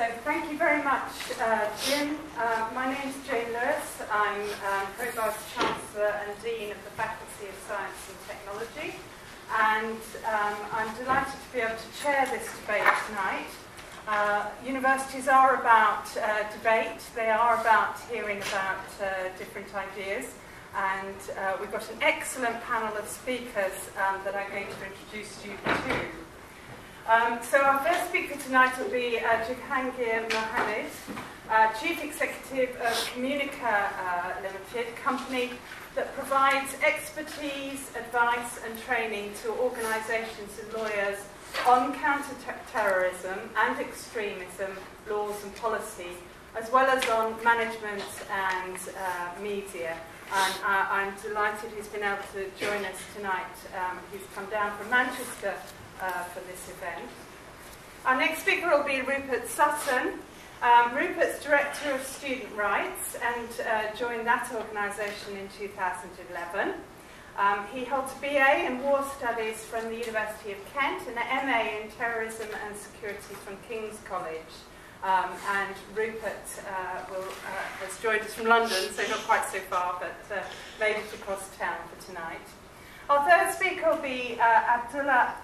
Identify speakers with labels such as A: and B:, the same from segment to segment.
A: So thank you very much, Jim. My name is Jane Lewis. I'm Pro-Vice Chancellor and Dean of the Faculty of Science and Technology. And I'm delighted to be able to chair this debate tonight. Universities are about debate. They are about hearing about different ideas. And we've got an excellent panel of speakers that I'm going to introduce you to. So our first speaker tonight will be Jahangir Mohammed, Chief Executive of Communica Limited, a company that provides expertise, advice and training to organisations and lawyers on counter-terrorism and extremism, laws and policy, as well as on management and media. And I'm delighted he's been able to join us tonight. He's come down from Manchester for this event. Our next speaker will be Rupert Sutton. Rupert's Director of Student Rights and joined that organisation in 2011. He holds a BA in War Studies from the University of Kent and an MA in Terrorism and Security from King's College. And Rupert has joined us from London, so not quite so far, but made it across town for tonight. Our third speaker will be Abdullah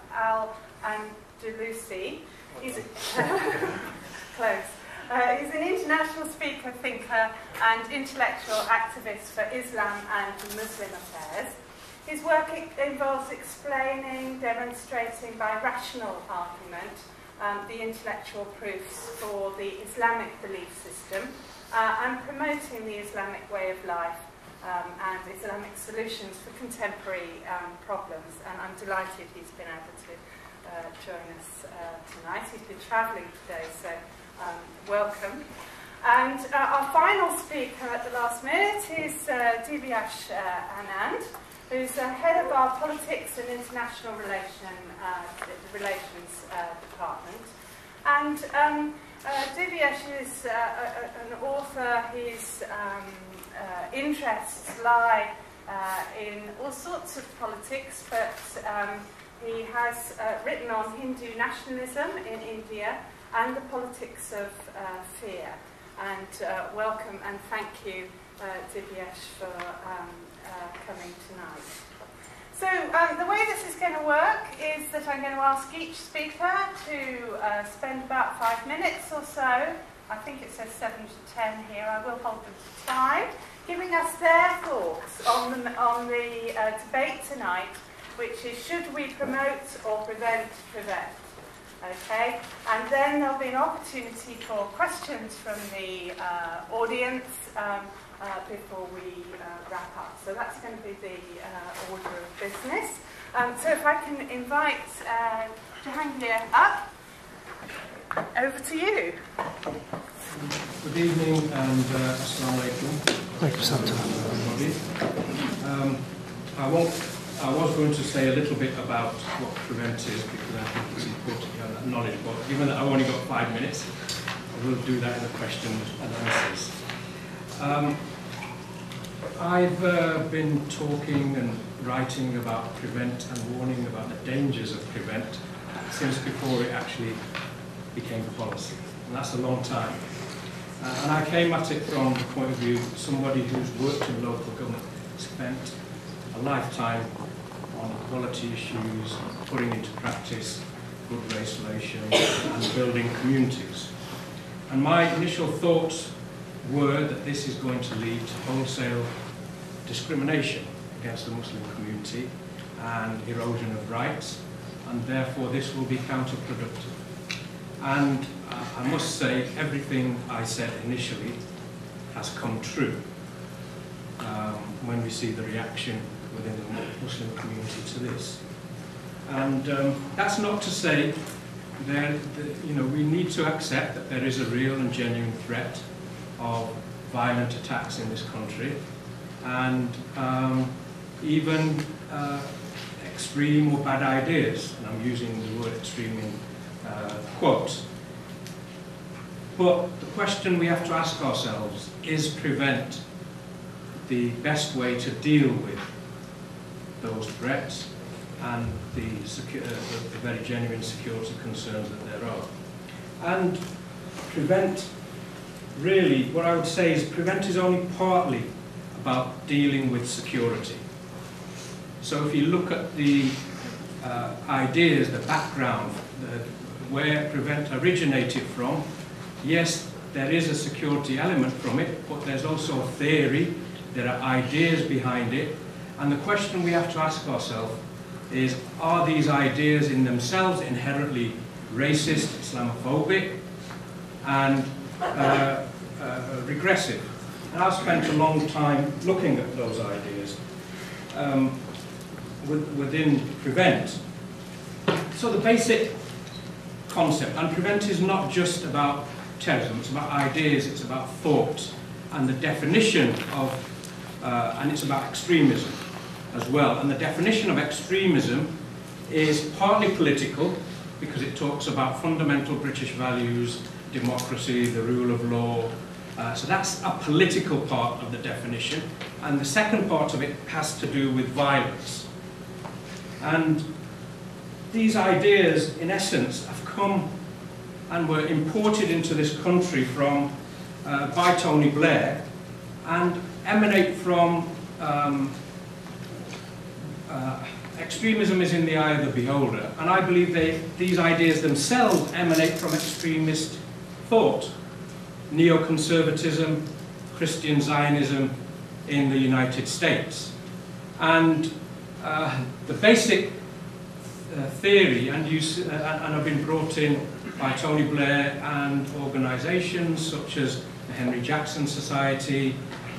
A: Al-Andalusi. He's close. He's an international speaker, thinker, and intellectual activist for Islam and Muslim affairs. His work involves explaining, demonstrating by rational argument the intellectual proofs for the Islamic belief system and promoting the Islamic way of life and Islamic solutions for contemporary problems. And I'm delighted he's been able to join us tonight. He's been travelling today, so welcome. And our final speaker at the last minute is Divyash Anand, who's head of our Politics and International Relations Department. And Divyash is an author. His interests lie in all sorts of politics, but he has written on Hindu nationalism in India and the politics of fear. And welcome and thank you, Divyash, for coming tonight. So the way this is going to work is that I'm going to ask each speaker to spend about 5 minutes or so. I think it says 7 to 10 here. I will hold them to time, giving us their thoughts on the debate tonight, which is, should we promote or prevent? Okay, and then there'll be an opportunity for questions from the audience before we wrap up. So that's going to be the order of business. So if I can invite Jahangir up, over to you.
B: Good evening and assalamu alaikum. I was going to say a little bit about what prevent is, because I think it's important to have that knowledge, but given that I've only got 5 minutes, I will do that in the questions and answers. I've been talking and writing about prevent and warning about the dangers of prevent since before it actually became policy, and that's a long time. And I came at it from the point of view of somebody who's worked in local government, spent a lifetime on equality issues, putting into practice good race relations and building communities. And my initial thoughts were that this is going to lead to wholesale discrimination against the Muslim community and erosion of rights, and therefore this will be counterproductive. And I must say, everything I said initially has come true when we see the reaction within the Muslim community to this. And that's not to say that we need to accept that there is a real and genuine threat of violent attacks in this country, and even extreme or bad ideas, and I'm using the word extreme in quotes. But the question we have to ask ourselves is, prevent the best way to deal with those threats and the very genuine security concerns that there are? And prevent, really, what I would say is prevent is only partly about dealing with security. So if you look at the ideas, the background, where prevent originated from, yes, there is a security element from it, but there's also a theory, there are ideas behind it, and the question we have to ask ourselves is, are these ideas in themselves inherently racist, Islamophobic, and regressive? And I've spent a long time looking at those ideas within prevent. So the basic concept, and prevent is not just about terrorism, it's about ideas, it's about thought, and the definition of, and it's about extremism as well. And the definition of extremism is partly political, because it talks about fundamental British values, democracy, the rule of law. So that's a political part of the definition. And the second part of it has to do with violence. And these ideas, in essence, have come and were imported into this country from, by Tony Blair, and emanate from extremism is in the eye of the beholder, and I believe these ideas themselves emanate from extremist thought, neoconservatism, Christian Zionism in the United States. And the basic theory, and have been brought in by Tony Blair and organisations such as the Henry Jackson Society,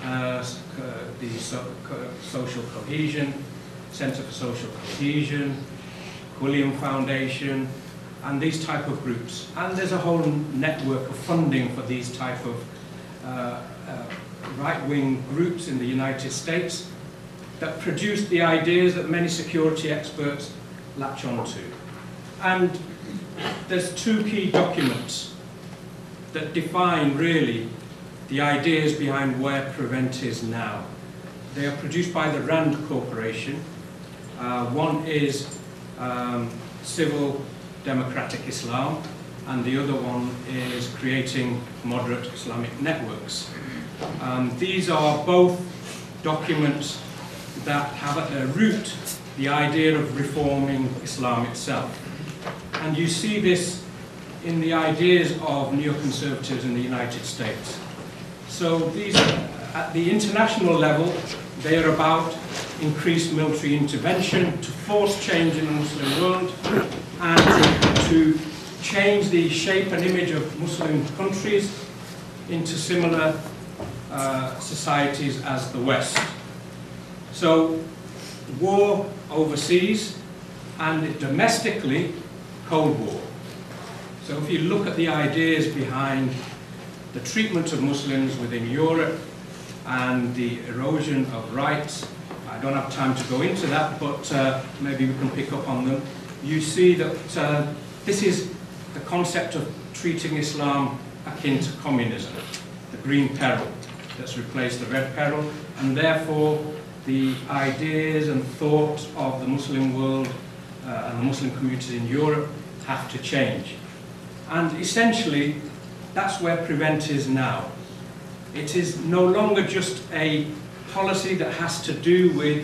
B: the Social Cohesion, Centre for Social Cohesion, William Foundation, and these type of groups. And there's a whole network of funding for these type of right-wing groups in the United States that produce the ideas that many security experts latch onto. And there's two key documents that define really the ideas behind where prevent is now. They are produced by the RAND Corporation. One is Civil Democratic Islam, and the other one is Creating Moderate Islamic Networks. These are both documents that have at their root the idea of reforming Islam itself. And you see this in the ideas of neoconservatives in the United States. So these, at the international level, they are about increased military intervention to force change in the Muslim world and to change the shape and image of Muslim countries into similar societies as the West. So war overseas and domestically, Cold War. So if you look at the ideas behind the treatment of Muslims within Europe and the erosion of rights, I don't have time to go into that, but maybe we can pick up on them. You see that this is the concept of treating Islam akin to communism, the green peril that's replaced the red peril, and therefore the ideas and thought of the Muslim world and the Muslim communities in Europe have to change. And essentially, that's where prevent is now. It is no longer just a policy that has to do with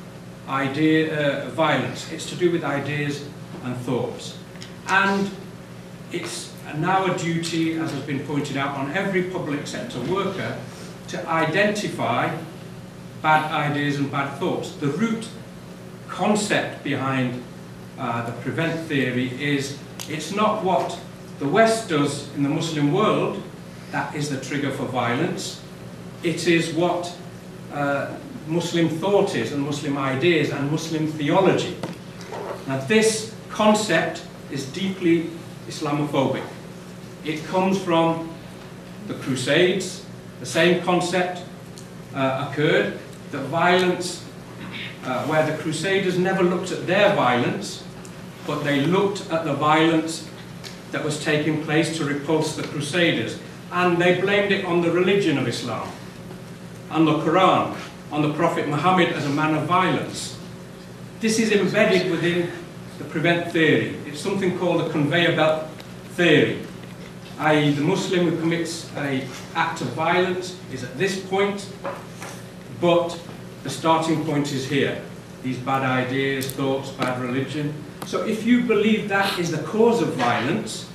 B: violence. It's to do with ideas and thoughts. And it's now a duty, as has been pointed out, on every public sector worker to identify bad ideas and bad thoughts. The root concept behind the prevent theory is it's not what the West does in the Muslim world that is the trigger for violence. It is what Muslim thought is, and Muslim ideas and Muslim theology. Now this concept is deeply Islamophobic. It comes from the Crusades. The same concept occurred, that violence, where the Crusaders never looked at their violence, but they looked at the violence that was taking place to repulse the Crusaders. And they blamed it on the religion of Islam, on the Quran, on the Prophet Muhammad as a man of violence. This is embedded within the prevent theory. It's something called the conveyor belt theory. i.e. the Muslim who commits an act of violence is at this point, but the starting point is here. These bad ideas, thoughts, bad religion. So if you believe that is the cause of violence,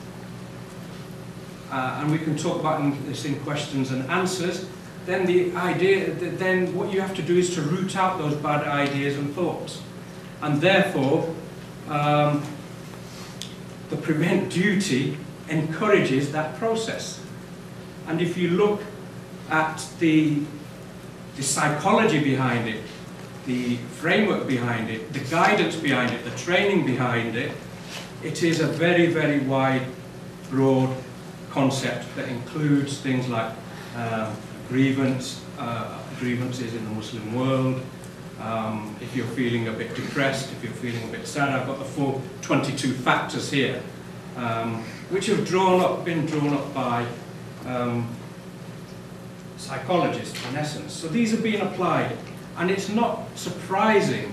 B: and we can talk about this in questions and answers, then then what you have to do is to root out those bad ideas and thoughts. And therefore, the prevent duty encourages that process. And if you look at the psychology behind it, the framework behind it, the guidance behind it, the training behind it, it is a very, very wide, broad concept that includes things like grievances in the Muslim world. If you're feeling a bit depressed, if you're feeling a bit sad, I've got the full 22 factors here, which have been drawn up by psychologists, in essence. So these are being applied, and it's not surprising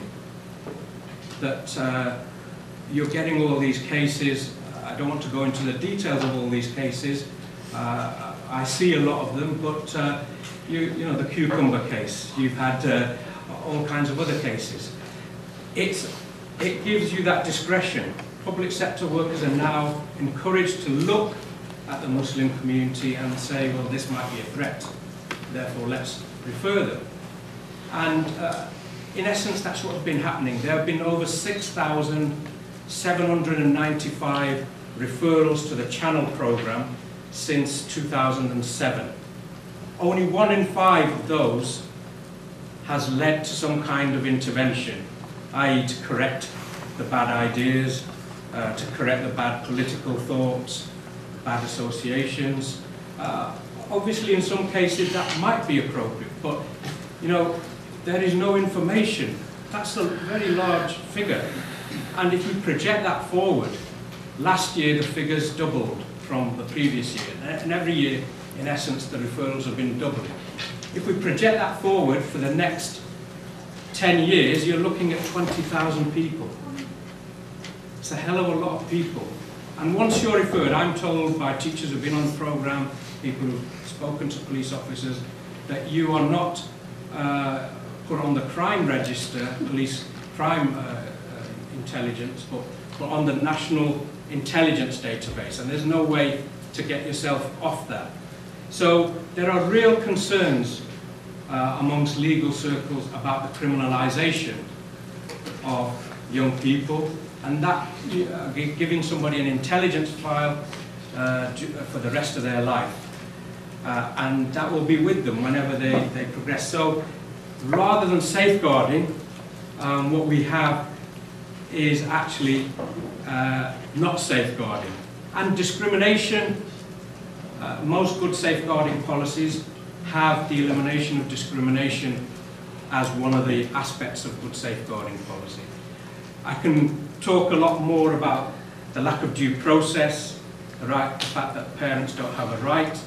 B: that you're getting all these cases. I don't want to go into the details of all these cases. I see a lot of them, but you know, the cucumber case, you've had all kinds of other cases. It gives you that discretion. Public sector workers are now encouraged to look at the Muslim community and say, well, this might be a threat, therefore let's refer them. And in essence, that's what's been happening. There have been over 6,795 referrals to the Channel programme since 2007. Only 1 in 5 of those has led to some kind of intervention, i.e. to correct the bad ideas, to correct the bad political thoughts, bad associations. Obviously, in some cases, that might be appropriate, but, you know, there is no information. That's a very large figure. And if you project that forward, last year the figures doubled from the previous year. And every year, in essence, the referrals have been doubling. If we project that forward for the next 10 years, you're looking at 20,000 people. It's a hell of a lot of people. And once you're referred, I'm told by teachers who've been on the programme, people who've spoken to police officers, that you are not put on the crime register, police crime intelligence, but on the national intelligence database, and there's no way to get yourself off that. So there are real concerns amongst legal circles about the criminalisation of young people, and that giving somebody an intelligence file for the rest of their life, and that will be with them whenever they progress. So rather than safeguarding, what we have is actually not safeguarding. And discrimination, most good safeguarding policies have the elimination of discrimination as one of the aspects of good safeguarding policy. I can talk a lot more about the lack of due process, the fact that parents don't have a right,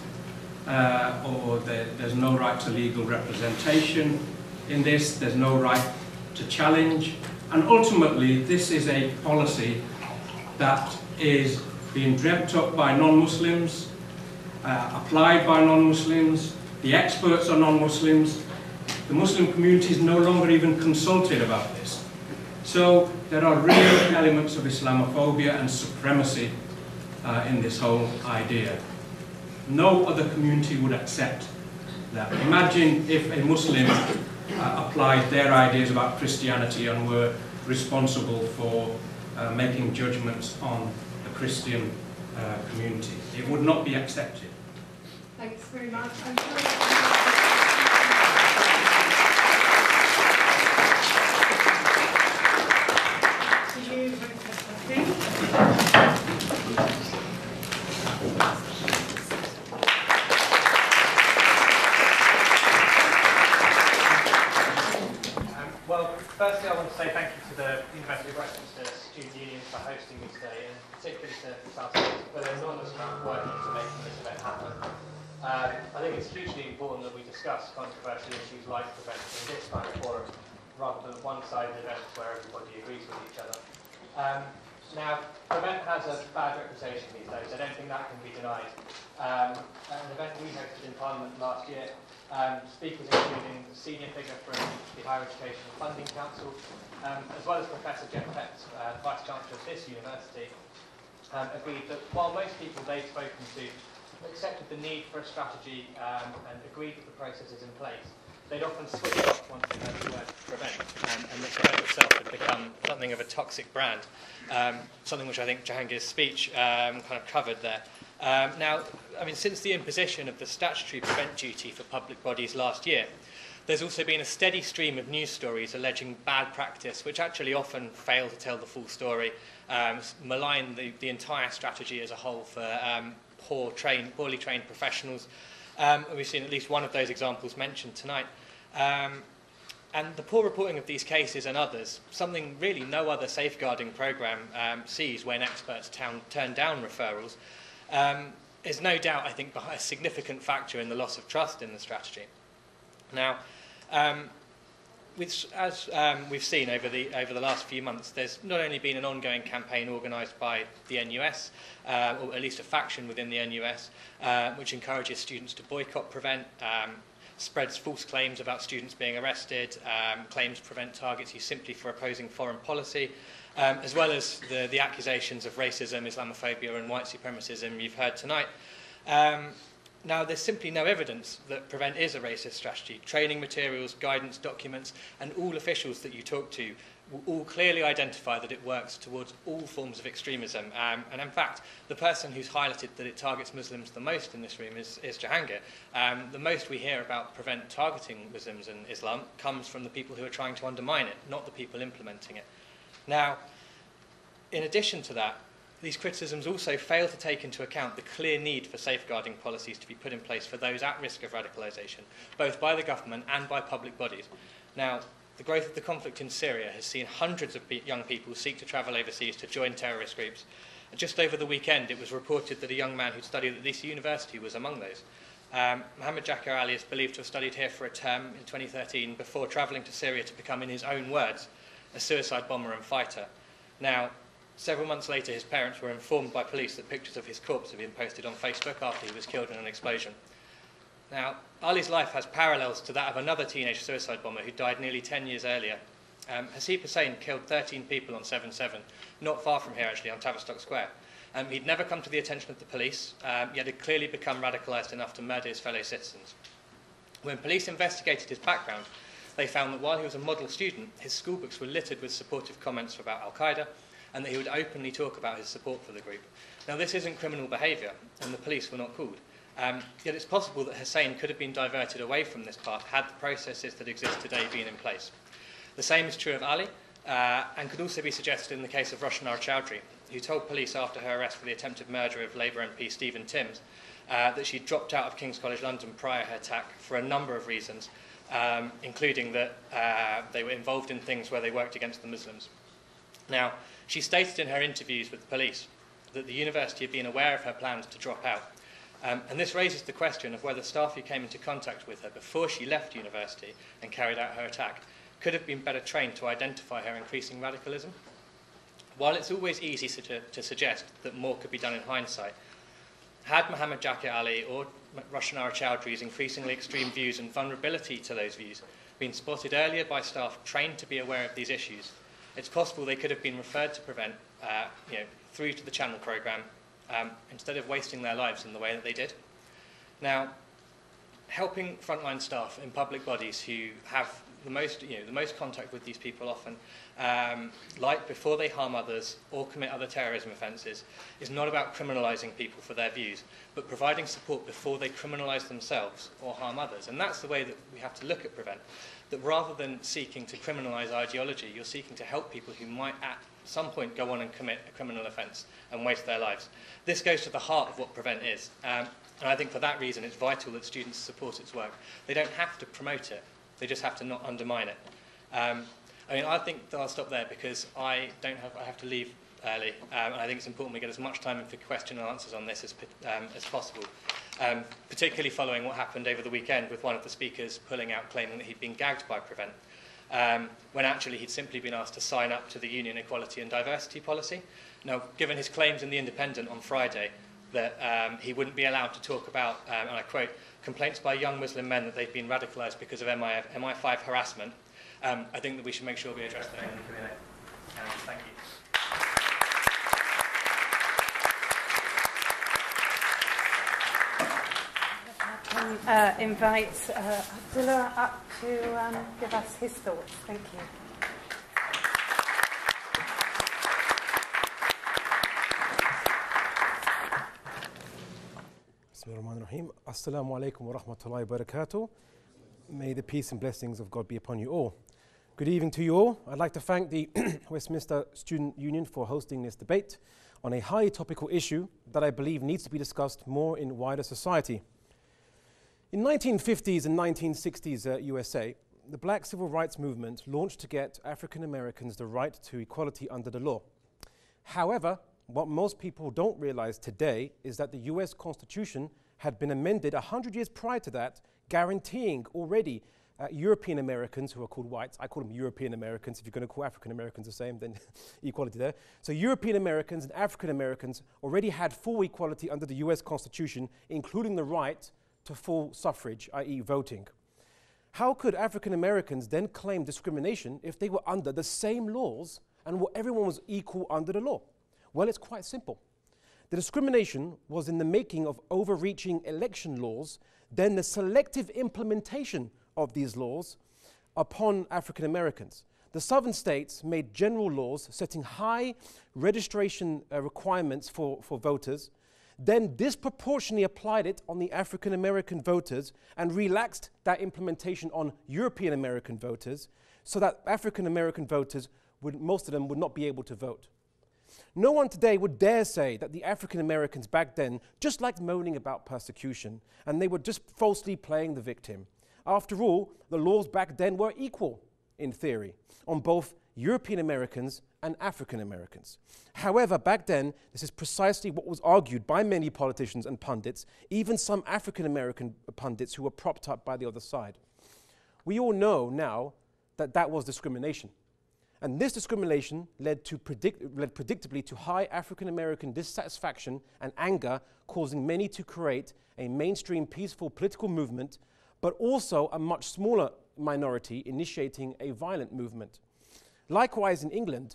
B: or there's no right to legal representation in this, there's no right to challenge, and ultimately this is a policy that is being dreamt up by non-Muslims, applied by non-Muslims, the experts are non-Muslims, the Muslim community is no longer even consulted about this. So there are real elements of Islamophobia and supremacy in this whole idea. No other community would accept that. Imagine if a Muslim applied their ideas about Christianity and were responsible for making judgments on the Christian community. It would not be accepted.
A: Thanks very much. Did you request something?
C: Well, firstly I want to say thank you to the University of Westminster Student Union for hosting me today, and particularly to South States for their enormous amount of work into making this event happen. I think it's hugely important that we discuss controversial issues like prevention in this kind of forum, rather than one-sided events where everybody agrees with each other. Now, Prevent has a bad reputation these days. I don't think that can be denied. An event we hosted in Parliament last year, speakers including the senior figure from the Higher Education Funding Council, as well as Professor Jeff Petts, Vice-Chancellor of this university, agreed that while most people they've spoken to accepted the need for a strategy and agreed that the process is in place, they'd often switch off once they heard the word Prevent, and that Prevent itself had become something of a toxic brand, something which I think Jahangir's speech kind of covered there. Now, I mean, since the imposition of the statutory Prevent duty for public bodies last year, there's also been a steady stream of news stories alleging bad practice, which actually often fail to tell the full story, malign the entire strategy as a whole for poorly trained professionals. We've seen at least one of those examples mentioned tonight. And the poor reporting of these cases and others, something really no other safeguarding programme sees when experts turn down referrals, is no doubt, I think, a significant factor in the loss of trust in the strategy. Now, as we've seen over the last few months, there's not only been an ongoing campaign organised by the NUS, or at least a faction within the NUS, which encourages students to boycott Prevent, spreads false claims about students being arrested, claims Prevent targets you simply for opposing foreign policy, as well as the accusations of racism, Islamophobia and white supremacism you've heard tonight. Now, there's simply no evidence that Prevent is a racist strategy. Training materials, guidance documents, and all officials that you talk to will all clearly identify that it works towards all forms of extremism. And in fact, the person who's highlighted that it targets Muslims the most in this room is Jahangir. The most we hear about Prevent targeting Muslims and Islam comes from the people who are trying to undermine it, not the people implementing it. Now, in addition to that, these criticisms also fail to take into account the clear need for safeguarding policies to be put in place for those at risk of radicalisation, both by the government and by public bodies. Now, the growth of the conflict in Syria has seen hundreds of young people seek to travel overseas to join terrorist groups. And just over the weekend, it was reported that a young man who'd studied at this university was among those. Mohammed Jakir Ali is believed to have studied here for a term in 2013 before travelling to Syria to become, in his own words, a suicide bomber and fighter. Now, several months later, his parents were informed by police that pictures of his corpse had been posted on Facebook after he was killed in an explosion. Now, Ali's life has parallels to that of another teenage suicide bomber who died nearly 10 years earlier. Hasib Hussein killed 13 people on 7/7, not far from here actually, on Tavistock Square. He'd never come to the attention of the police, yet had clearly become radicalised enough to murder his fellow citizens. When police investigated his background, they found that while he was a model student, his schoolbooks were littered with supportive comments about Al-Qaeda, and that he would openly talk about his support for the group. Now, this isn't criminal behaviour, and the police were not called. Yet it's possible that Hussein could have been diverted away from this path had the processes that exist today been in place. The same is true of Ali, and could also be suggested in the case of Roshan Chowdhury, who told police after her arrest for the attempted murder of Labour MP Stephen Timms that she'd dropped out of King's College London prior to her attack for a number of reasons, including that they were involved in things where they worked against the Muslims. Now, she stated in her interviews with the police that the university had been aware of her plans to drop out. And this raises the question of whether staff who came into contact with her before she left university and carried out her attack could have been better trained to identify her increasing radicalism. While it's always easy to suggest that more could be done in hindsight, had Mohammed Jakir Ali or Roshan Chowdhury's increasingly extreme views and vulnerability to those views been spotted earlier by staff trained to be aware of these issues, it's possible they could have been referred to Prevent through to the Channel programme instead of wasting their lives in the way that they did. Now, helping frontline staff in public bodies who have the most contact with these people often, like before they harm others or commit other terrorism offences, is not about criminalising people for their views, but providing support before they criminalise themselves or harm others. And that's the way that we have to look at Prevent, that rather than seeking to criminalise ideology, you're seeking to help people who might at some point go on and commit a criminal offence and waste their lives. This goes to the heart of what Prevent is. And I think for that reason, it's vital that students support its work. They don't have to promote it. They just have to not undermine it. I think that I'll stop there because I have to leave early. And I think it's important we get as much time for question and answers on this as possible, particularly following what happened over the weekend with one of the speakers pulling out claiming that he'd been gagged by Prevent. when actually he'd simply been asked to sign up to the Union Equality and Diversity Policy. Now, given his claims in The Independent on Friday that he wouldn't be allowed to talk about, and I quote, complaints by young Muslim men that they've been radicalised because of MI5 harassment, I think that we should make sure we address that in the Q&A. Thank you.
A: I can invite Abdullah up to give us his thoughts. Thank you.
D: Bismillahirrahmanirrahim. Assalamu alaikum wa rahmatullahi wa barakatuh. May the peace and blessings of God be upon you all. Good evening to you all. I'd like to thank the Westminster Student Union for hosting this debate on a highly topical issue that I believe needs to be discussed more in wider society. In 1950s and 1960s USA, the Black Civil Rights Movement launched to get African Americans the right to equality under the law. However, what most people don't realize today is that the US Constitution had been amended 100 years prior to that, guaranteeing already European Americans, who are called whites, I call them European Americans. If you're going to call African Americans the same, then equality there. So European Americans and African Americans already had full equality under the US Constitution, including the right to full suffrage, i.e. voting. How could African Americans then claim discrimination if they were under the same laws and everyone was equal under the law? Well, it's quite simple. The discrimination was in the making of overreaching election laws, then the selective implementation of these laws upon African Americans. The southern states made general laws setting high registration requirements for voters, then disproportionately applied it on the African American voters and relaxed that implementation on European American voters so that African American voters, most of them would not be able to vote. No one today would dare say that the African Americans back then just liked moaning about persecution and they were just falsely playing the victim. After all, the laws back then were equal, in theory, on both European Americans and African Americans. However, back then, this is precisely what was argued by many politicians and pundits, even some African American pundits who were propped up by the other side. We all know now that that was discrimination. And this discrimination led predictably to high African American dissatisfaction and anger, causing many to create a mainstream peaceful political movement, but also a much smaller minority initiating a violent movement. Likewise, in England,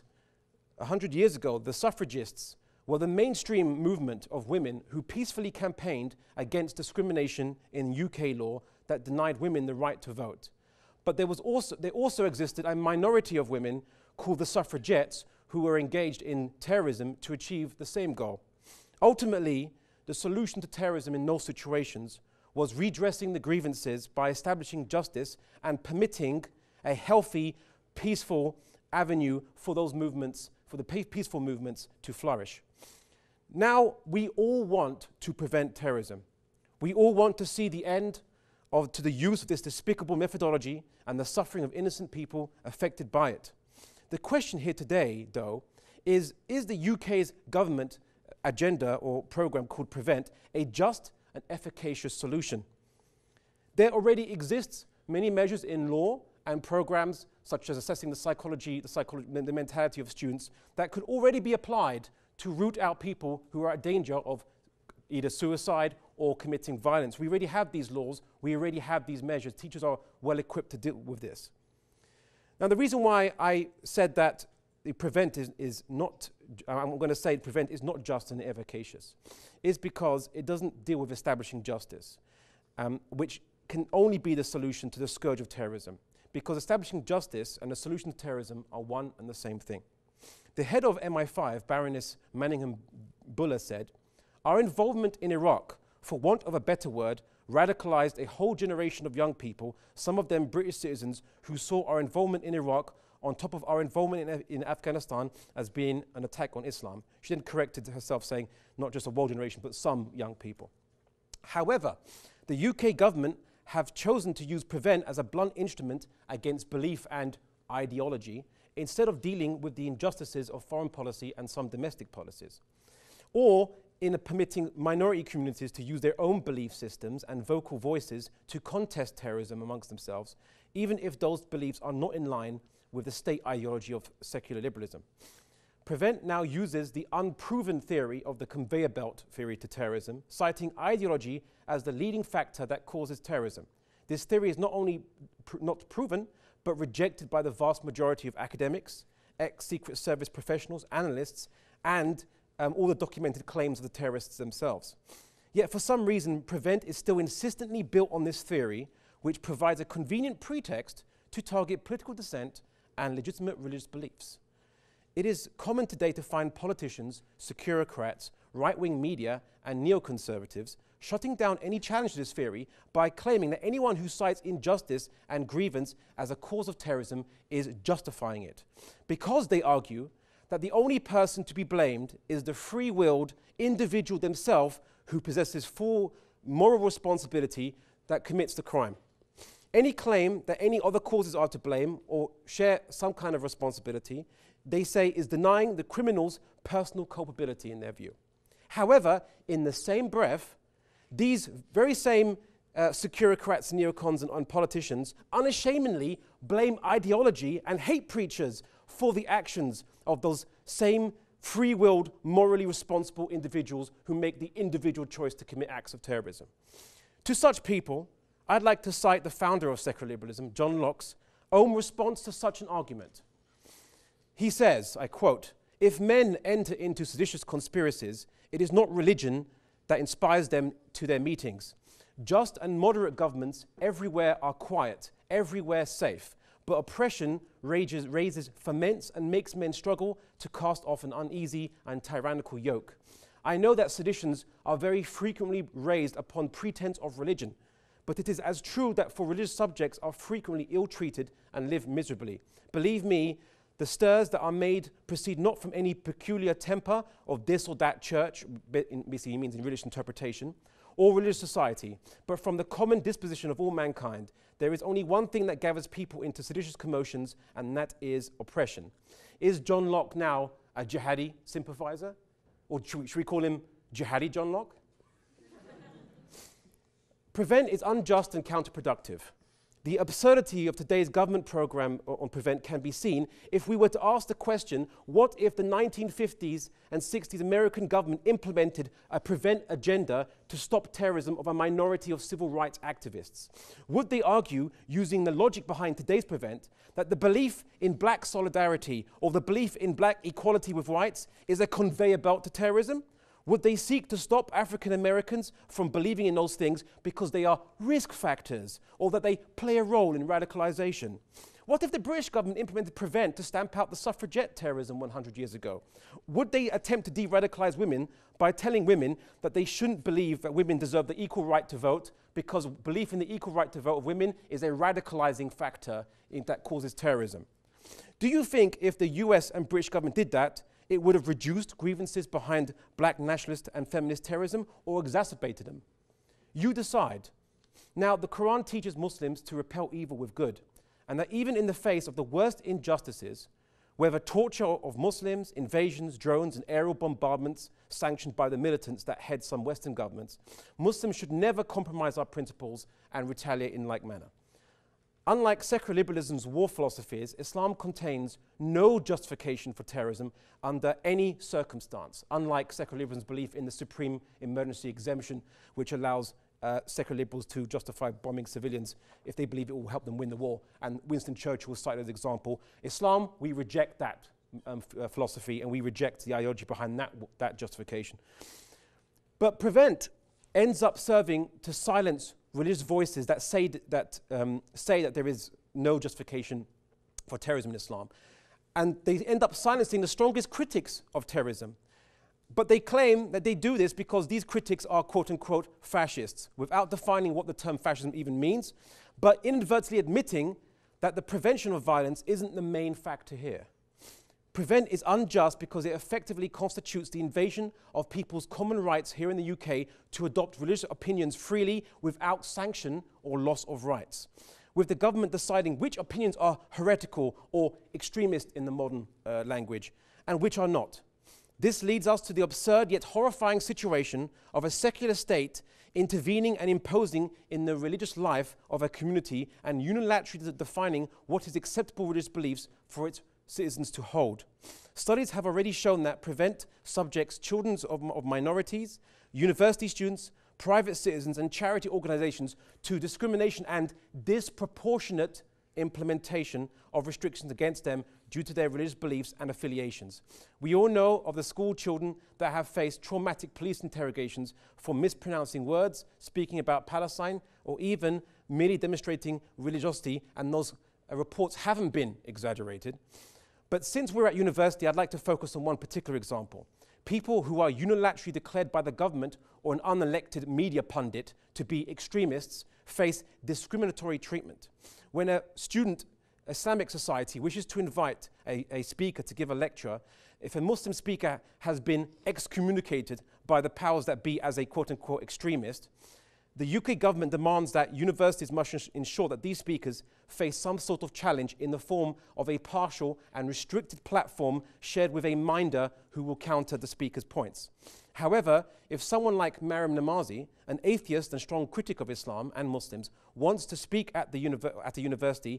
D: 100 years ago, the suffragists were the mainstream movement of women who peacefully campaigned against discrimination in UK law that denied women the right to vote. But there also existed a minority of women called the suffragettes who were engaged in terrorism to achieve the same goal. Ultimately, the solution to terrorism in those situations was redressing the grievances by establishing justice and permitting a healthy, peaceful avenue for those movements, for the peaceful movements to flourish. Now, we all want to prevent terrorism. We all want to see the end to the use of this despicable methodology and the suffering of innocent people affected by it. The question here today, though, is the UK's government agenda or program called PREVENT a just and efficacious solution? There already exists many measures in law and programs such as assessing the mentality of students that could already be applied to root out people who are at danger of either suicide or committing violence. We already have these laws, we already have these measures. Teachers are well equipped to deal with this. Now, the reason why I said that the PREVENT is not, I'm going to say PREVENT is not just and efficacious, is because it doesn't deal with establishing justice, which can only be the solution to the scourge of terrorism, because establishing justice and the solution to terrorism are one and the same thing. The head of MI5, Baroness Manningham Buller, said, "Our involvement in Iraq, for want of a better word, radicalized a whole generation of young people, some of them British citizens, who saw our involvement in Iraq on top of our involvement in Afghanistan as being an attack on Islam." She then corrected herself, saying not just a whole generation, but some young people. However, the UK government have chosen to use PREVENT as a blunt instrument against belief and ideology, instead of dealing with the injustices of foreign policy and some domestic policies, or in permitting minority communities to use their own belief systems and vocal voices to contest terrorism amongst themselves. even if those beliefs are not in line with the state ideology of secular liberalism. Prevent now uses the unproven theory of the conveyor belt theory to terrorism, citing ideology as the leading factor that causes terrorism. This theory is not only not proven, but rejected by the vast majority of academics, ex-Secret Service professionals, analysts, and all the documented claims of the terrorists themselves. Yet for some reason, Prevent is still insistently built on this theory, which provides a convenient pretext to target political dissent and legitimate religious beliefs. It is common today to find politicians, securocrats, right-wing media, and neoconservatives shutting down any challenge to this theory by claiming that anyone who cites injustice and grievance as a cause of terrorism is justifying it, because they argue that the only person to be blamed is the free-willed individual themselves who possesses full moral responsibility that commits the crime. Any claim that any other causes are to blame or share some kind of responsibility, they say, is denying the criminal's personal culpability in their view. However, in the same breath, these very same securocrats, neocons, and politicians unashamedly blame ideology and hate preachers for the actions of those same free-willed, morally responsible individuals who make the individual choice to commit acts of terrorism. To such people, I'd like to cite the founder of secular liberalism, John Locke's own response to such an argument. He says, I quote, "If men enter into seditious conspiracies, it is not religion that inspires them to their meetings. Just and moderate governments everywhere are quiet, everywhere safe, but oppression raises, ferments, and makes men struggle to cast off an uneasy and tyrannical yoke. I know that seditions are very frequently raised upon pretense of religion, but it is as true that for religious subjects are frequently ill-treated and live miserably. Believe me, the stirs that are made proceed not from any peculiar temper of this or that church, basically he means in religious interpretation, or religious society, but from the common disposition of all mankind. There is only one thing that gathers people into seditious commotions, and that is oppression." Is John Locke now a jihadi sympathizer? Or should we call him Jihadi John Locke? Prevent is unjust and counterproductive. The absurdity of today's government program on Prevent can be seen if we were to ask the question, what if the 1950s and 60s American government implemented a Prevent agenda to stop terrorism of a minority of civil rights activists? Would they argue, using the logic behind today's Prevent, that the belief in black solidarity or the belief in black equality with rights is a conveyor belt to terrorism? Would they seek to stop African Americans from believing in those things because they are risk factors or that they play a role in radicalization? What if the British government implemented Prevent to stamp out the suffragette terrorism 100 years ago? Would they attempt to de-radicalize women by telling women that they shouldn't believe that women deserve the equal right to vote because belief in the equal right to vote of women is a radicalizing factor that causes terrorism? Do you think if the US and British government did that, it would have reduced grievances behind black nationalist and feminist terrorism or exacerbated them? You decide. Now, the Quran teaches Muslims to repel evil with good, and that even in the face of the worst injustices, whether torture of Muslims, invasions, drones, and aerial bombardments sanctioned by the militants that head some Western governments, Muslims should never compromise our principles and retaliate in like manner. Unlike secular liberalism's war philosophies, Islam contains no justification for terrorism under any circumstance, unlike secular liberalism's belief in the supreme emergency exemption, which allows secular liberals to justify bombing civilians if they believe it will help them win the war. And Winston Churchill was cited as an example. Islam, we reject that philosophy, and we reject the ideology behind that justification. But Prevent ends up serving to silence religious voices that say that there is no justification for terrorism in Islam. And they end up silencing the strongest critics of terrorism. But they claim that they do this because these critics are quote-unquote fascists, without defining what the term fascism even means, but inadvertently admitting that the prevention of violence isn't the main factor here. Prevent is unjust because it effectively constitutes the invasion of people's common rights here in the UK to adopt religious opinions freely without sanction or loss of rights, with the government deciding which opinions are heretical or extremist in the modern language and which are not. This leads us to the absurd yet horrifying situation of a secular state intervening and imposing in the religious life of a community and unilaterally defining what is acceptable religious beliefs for its citizens to hold. Studies have already shown that Prevent subjects children of minorities, university students, private citizens and charity organizations to discrimination and disproportionate implementation of restrictions against them due to their religious beliefs and affiliations. We all know of the school children that have faced traumatic police interrogations for mispronouncing words, speaking about Palestine, or even merely demonstrating religiosity, and those reports haven't been exaggerated. But since we're at university, I'd like to focus on one particular example. People who are unilaterally declared by the government or an unelected media pundit to be extremists face discriminatory treatment. When a student, Islamic society, wishes to invite a speaker to give a lecture, if a Muslim speaker has been excommunicated by the powers that be as a quote-unquote extremist, the UK government demands that universities must ensure that these speakers face some sort of challenge in the form of a partial and restricted platform shared with a minder who will counter the speaker's points. However, if someone like Mariam Namazi, an atheist and strong critic of Islam and Muslims, wants to speak at the university,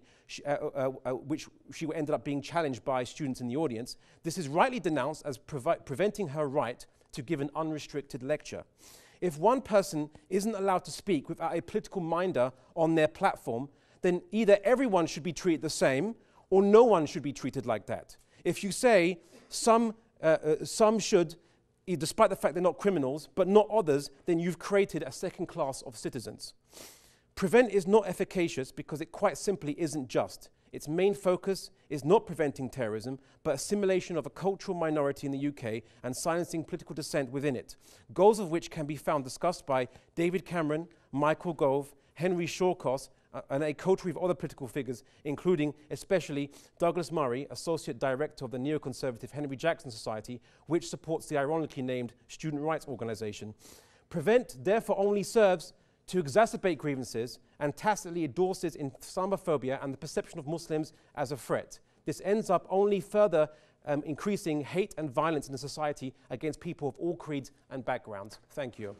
D: which she ended up being challenged by students in the audience, this is rightly denounced as preventing her right to give an unrestricted lecture. If one person isn't allowed to speak without a political minder on their platform, then either everyone should be treated the same or no one should be treated like that. If you say some should, despite the fact they're not criminals, but not others, then you've created a second class of citizens. Prevent is not efficacious because it quite simply isn't just. Its main focus is not preventing terrorism, but assimilation of a cultural minority in the UK and silencing political dissent within it, goals of which can be found discussed by David Cameron, Michael Gove, Henry Shawcross, and a coterie of other political figures, including especially Douglas Murray, Associate Director of the neoconservative Henry Jackson Society, which supports the ironically named student rights organization. Prevent therefore only serves to exacerbate grievances and tacitly endorses Islamophobia and the perception of Muslims as a threat. This ends up only further increasing hate and violence in the society against people of all creeds and backgrounds. Thank you.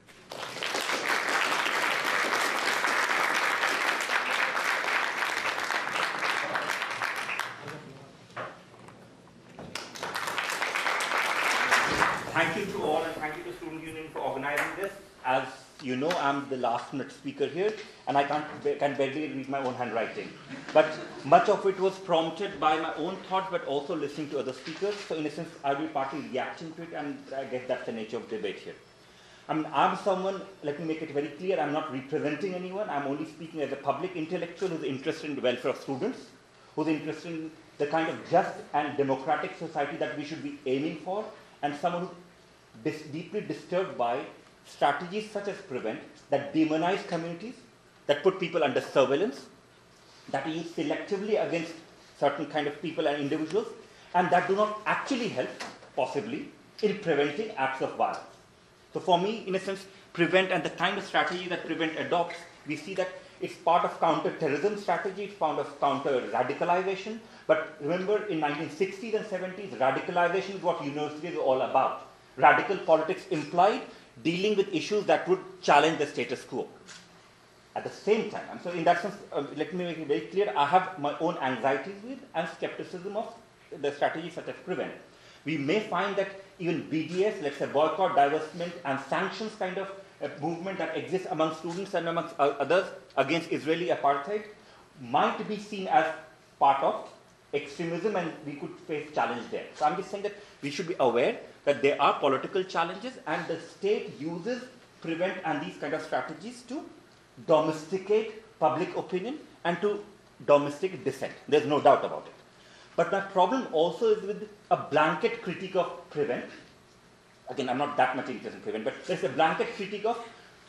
E: Thank you to all, and thank you to Student Union for organizing this. As you know, I'm the last-minute speaker here, and I can barely read my own handwriting. But much of it was prompted by my own thoughts, but also listening to other speakers. So in a sense, I'll be partly reacting to it, and I guess that's the nature of debate here. I'm someone, let me make it very clear, I'm not representing anyone. I'm only speaking as a public intellectual who's interested in the welfare of students, who's interested in the kind of just and democratic society that we should be aiming for, and someone who's deeply disturbed by strategies such as Prevent that demonize communities, that put people under surveillance, that use selectively against certain kind of people and individuals, and that do not actually help, possibly, in preventing acts of violence. So for me, in a sense, Prevent and the kind of strategy that Prevent adopts, we see that it's part of counter-terrorism strategy, it's part of counter-radicalization. But remember, in 1960s and 70s, radicalization is what universities were all about. Radical politics implied dealing with issues that would challenge the status quo. At the same time, and so in that sense, let me make it very clear, I have my own anxieties with and skepticism of the strategy such as Prevent. We may find that even BDS, let's say boycott, divestment, and sanctions kind of movement that exists among students and amongst others against Israeli apartheid might be seen as part of extremism, and we could face challenge there. So I'm just saying that we should be aware that there are political challenges, and the state uses Prevent and these kind of strategies to domesticate public opinion and to domesticate dissent. There's no doubt about it. But my problem also is with a blanket critique of Prevent. Again, I'm not that much interested in Prevent, but there's a blanket critique of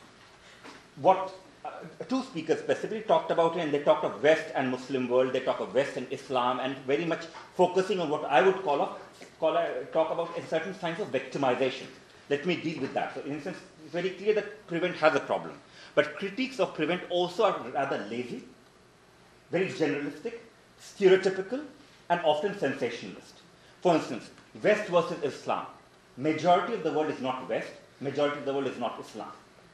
E: what two speakers specifically talked about it, and they talked of West and Muslim world, they talk of West and Islam, and very much focusing on what I would talk about a certain signs of victimization. Let me deal with that. So in a sense, it's very clear that Prevent has a problem. But critiques of Prevent also are rather lazy, very generalistic, stereotypical, and often sensationalist. For instance, West versus Islam. Majority of the world is not West, majority of the world is not Islam.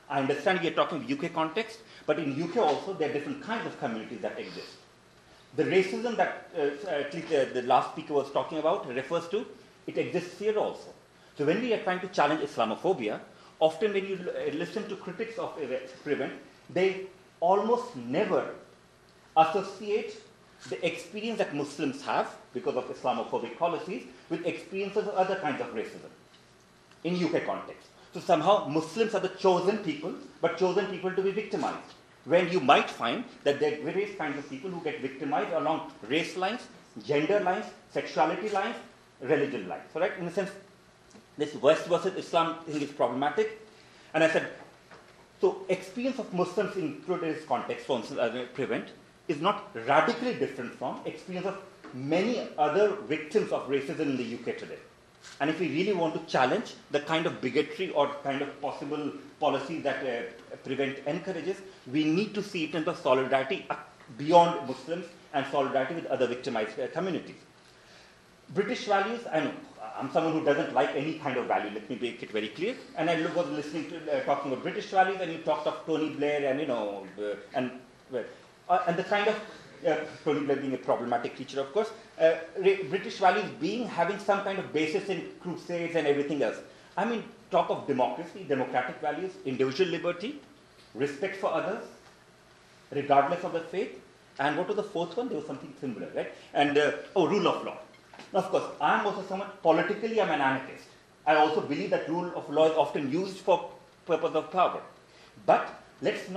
E: I understand you're talking UK context, but in UK also there are different kinds of communities that exist. The racism that at least the last speaker was talking about refers to, it exists here also. So when we are trying to challenge Islamophobia, often when you listen to critics of Prevent, they almost never associate the experience that Muslims have because of Islamophobic policies with experiences of other kinds of racism in UK context. So somehow Muslims are the chosen people, but chosen people to be victimized. When you might find that there are various kinds of people who get victimized along race lines, gender lines, sexuality lines, religion lines. So right, in a sense, this West versus Islam thing is problematic. And I said, so experience of Muslims in today's context, for instance, as Prevent, is not radically different from experience of many other victims of racism in the UK today. And if we really want to challenge the kind of bigotry or kind of possible policy that Prevent encourages, we need to see it in the solidarity beyond Muslims and solidarity with other victimized communities. British values, I know, I'm someone who doesn't like any kind of value, let me make it very clear. And I was listening to talking about British values, and you talked of Tony Blair and, and the kind of, Tony Blair being a problematic teacher, of course, British values having some kind of basis in crusades and everything else. I mean, talk of democracy, democratic values, individual liberty, respect for others, regardless of the faith. And what was the fourth one? There was something similar, right? And, rule of law. Now, of course, I'm also someone, politically I'm an anarchist. I also believe that rule of law is often used for purpose of power. But if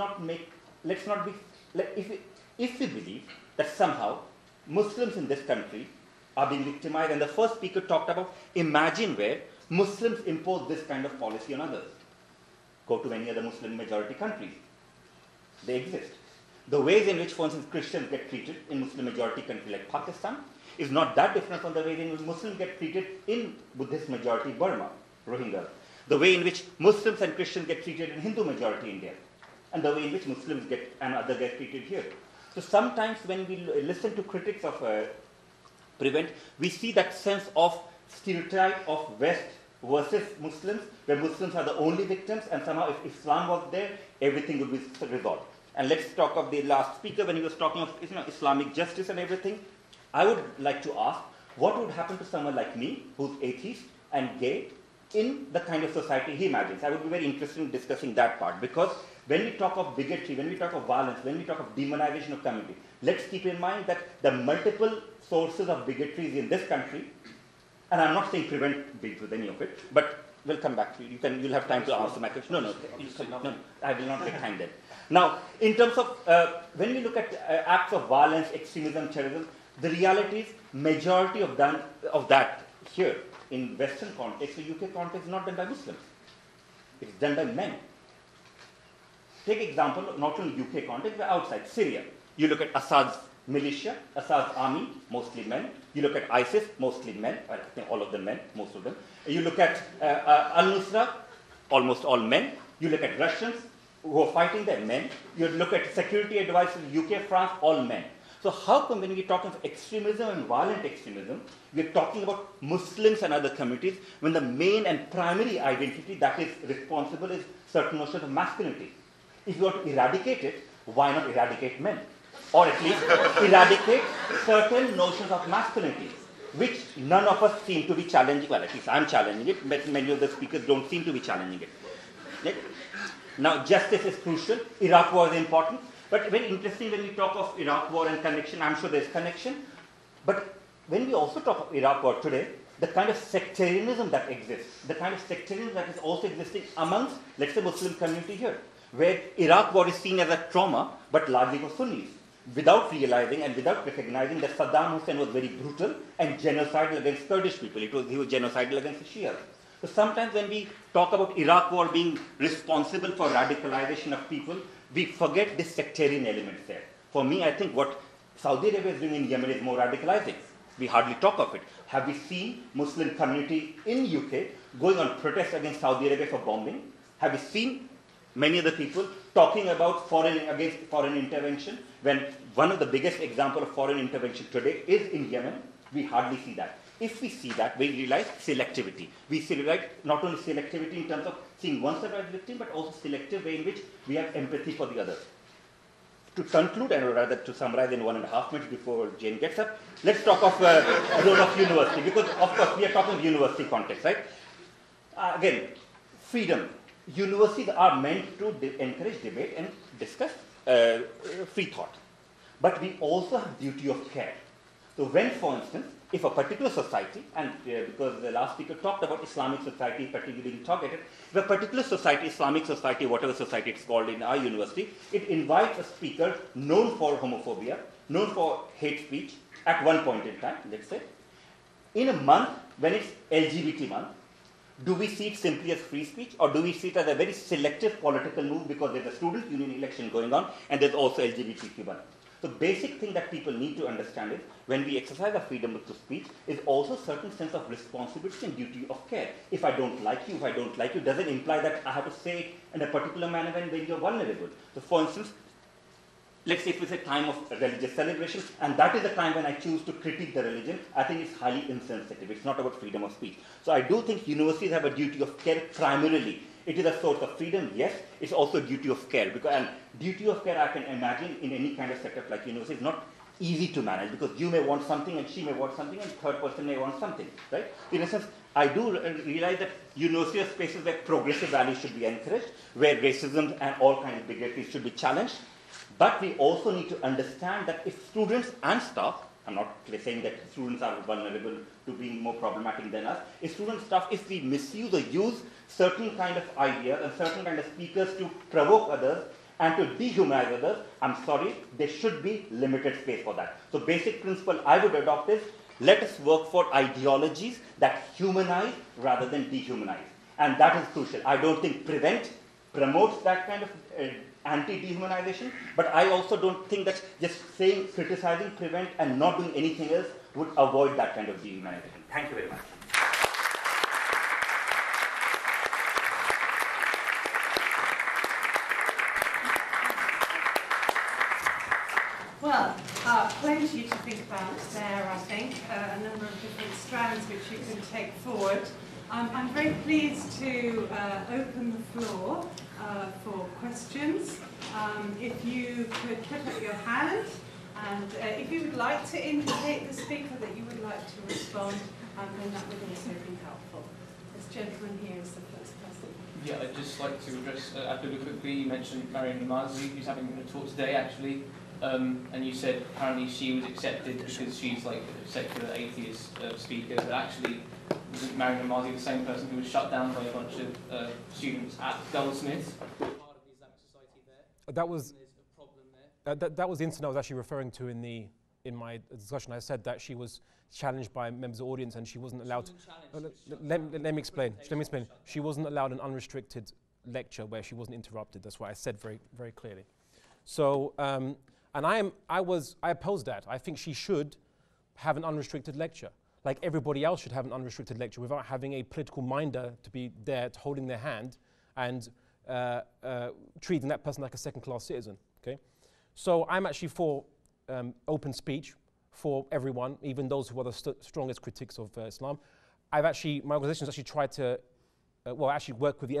E: we believe that somehow Muslims in this country are being victimized, and the first speaker talked about, imagine where Muslims impose this kind of policy on others. Go to many other Muslim majority countries. They exist. The ways in which, for instance, Christians get treated in Muslim majority countries like Pakistan is not that different from the way in which Muslims get treated in Buddhist majority Burma, Rohingya. The way in which Muslims and Christians get treated in Hindu majority India, and the way in which Muslims and others get treated here. So sometimes when we listen to critics of Prevent, we see that sense of stereotype of West versus Muslims, where Muslims are the only victims, and somehow if Islam was there, everything would be resolved. And let's talk of the last speaker when he was talking of Islamic justice and everything. I would like to ask, what would happen to someone like me, who's atheist and gay, in the kind of society he imagines? I would be very interested in discussing that part, because when we talk of bigotry, when we talk of violence, when we talk of demonization of community, let's keep in mind that the multiple sources of bigotry in this country, and I'm not saying Prevent deals with any of it, but we'll come back to you. You'll have time to answer my question. No, I will not take time then. Now, in terms of, when we look at acts of violence, extremism, terrorism, the reality is majority of that here in Western context, the UK context, is not done by Muslims. It's done by men. Take example, not only UK context, but outside Syria. You look at Assad's militia, Assad's army, mostly men. You look at ISIS, mostly men. I think all of them men, most of them. You look at Al-Nusra, almost all men. You look at Russians who are fighting there, men. You look at security advisors, UK, France, all men. So how come when we're talking of extremism and violent extremism, we're talking about Muslims and other communities when the main and primary identity that is responsible is certain notions of masculinity? If you want to eradicate it, why not eradicate men? Or at least eradicate certain notions of masculinity, which none of us seem to be challenging. Well, at least I'm challenging it, but many of the speakers don't seem to be challenging it. Right? Now, justice is crucial. Iraq war is important. But very interesting when we talk of Iraq war and connection, I'm sure there's connection. But when we also talk of Iraq war today, the kind of sectarianism that exists, the kind of sectarianism that is also existing amongst, let's say, Muslim community here, where Iraq war is seen as a trauma, but largely for Sunnis, without realizing and without recognizing that Saddam Hussein was very brutal and genocidal against Kurdish people. He was genocidal against the Shia. So sometimes when we talk about Iraq war being responsible for radicalization of people, we forget this sectarian element there. For me, I think what Saudi Arabia is doing in Yemen is more radicalizing. We hardly talk of it. Have we seen Muslim community in UK going on protest against Saudi Arabia for bombing? Have we seen many of the people talking about against foreign intervention, when one of the biggest examples of foreign intervention today is in Yemen, We hardly see that. If we see that, we realize selectivity. We realize not only selectivity in terms of seeing oneself as victim, but also selective way in which we have empathy for the other. To conclude, and rather to summarize in 1.5 minutes before Jane gets up, let's talk of the role of university, because of course we are talking university context, right? Again, freedom. Universities are meant to encourage debate and discuss free thought. But we also have duty of care. So when, for instance, if a particular society, and because the last speaker talked about Islamic society particularly being targeted, if a particular society, Islamic society, whatever society it's called in our university, it invites a speaker known for homophobia, known for hate speech at one point in time, let's say, in a month when it's LGBT month, do we see it simply as free speech, or do we see it as a very selective political move because there's a student union election going on and there's also LGBTQ month? The basic thing that people need to understand is when we exercise our freedom of speech is also a certain sense of responsibility and duty of care. If I don't like you, doesn't imply that I have to say it in a particular manner when you're vulnerable. So for instance, let's say if it's a time of religious celebration, and that is the time when I choose to critique the religion, I think it's highly insensitive. It's not about freedom of speech. So I do think universities have a duty of care primarily. It is a source of freedom, yes. It's also a duty of care. And duty of care, I can imagine, in any kind of setup like university, is not easy to manage, because you may want something and she may want something and third person may want something, right? In a sense, I do realize that university are spaces where progressive values should be encouraged, where racism and all kinds of bigotry should be challenged. But we also need to understand that if students and staff, I'm not saying that students are vulnerable to being more problematic than us, if students, staff, if we misuse or use certain kind of ideas and certain kind of speakers to provoke others and to dehumanize others, I'm sorry, there should be limited space for that. So basic principle I would adopt is, let us work for ideologies that humanize rather than dehumanize. And that is crucial. I don't think prevent promotes that kind of anti-dehumanization, but I also don't think that just saying, criticizing, prevent, and not doing anything else would avoid that kind of dehumanization. Thank you very much.
A: Well, plenty to think about there, I think. A number of different strands which you can take forward. I'm very pleased to open the floor for questions. If you could put up your hand, and if you would like to indicate the speaker that you would like to respond, then that would also be helpful. This gentleman here is the first person.
F: Yeah, I'd just like to address Abdullah quickly. You mentioned Mariam Namazi, who's having a talk today, actually. And you said apparently she was accepted because she's like a secular atheist speaker, but actually wasn't Mariam Namazi the same person who was shut down by a bunch of students at Goldsmiths? Part of the Islamic Society there.
D: That was
F: there's a problem there.
D: that was the incident I was actually referring to in my discussion. I said that she was challenged by members of the audience and she wasn't allowed. Let me explain. She wasn't allowed an unrestricted lecture where she wasn't interrupted. That's what I said very, very clearly. So. And I oppose that. I think she should have an unrestricted lecture. Like everybody else should have an unrestricted lecture without having a political minder to be there holding their hand and treating that person like a second-class citizen, okay? So I'm actually for open speech for everyone, even those who are the strongest critics of Islam. My organization's actually tried to actually work with the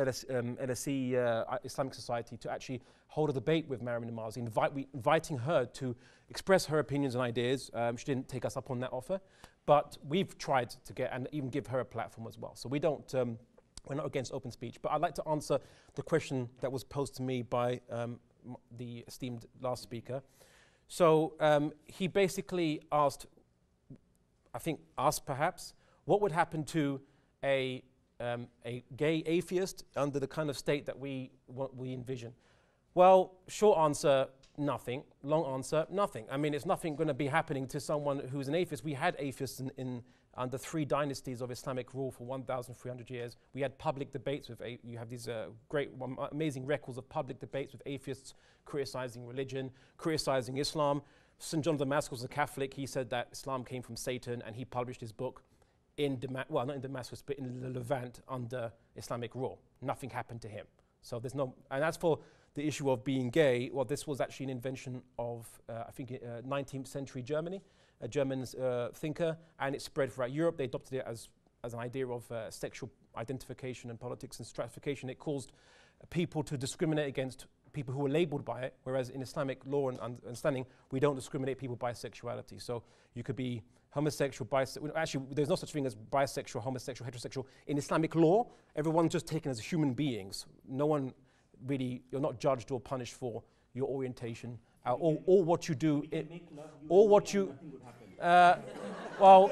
D: LSE Islamic Society to actually hold a debate with Mariam Namazi, inviting her to express her opinions and ideas. She didn't take us up on that offer, but we've tried to get and even give her a platform as well. So we don't, we're not against open speech. But I'd like to answer the question that was posed to me by the esteemed last speaker. So he basically asked, I think us perhaps, what would happen to a gay atheist under the kind of state that we envision? Well, short answer, nothing. Long answer, nothing. I mean, it's nothing going to be happening to someone who's an atheist. We had atheists under 3 dynasties of Islamic rule for 1,300 years. We had public debates with, you have these great, amazing records of public debates with atheists criticizing religion, criticizing Islam. St. John of Damascus was a Catholic. He said that Islam came from Satan, and he published his book not in Damascus, but in the Levant under Islamic rule. Nothing happened to him. So there's no, and as for the issue of being gay, well, this was actually an invention of, I think, 19th century Germany, a German thinker, and it spread throughout Europe. They adopted it as an idea of sexual identification and politics and stratification. It caused people to discriminate against people who were labeled by it, whereas in Islamic law and understanding, we don't discriminate people by sexuality. So you could be homosexual, bisexual. Actually, there's no such thing as bisexual, homosexual, heterosexual. In Islamic law, everyone's just taken as human beings. No one really, you're not judged or punished for your orientation or what you do. Or what you, well,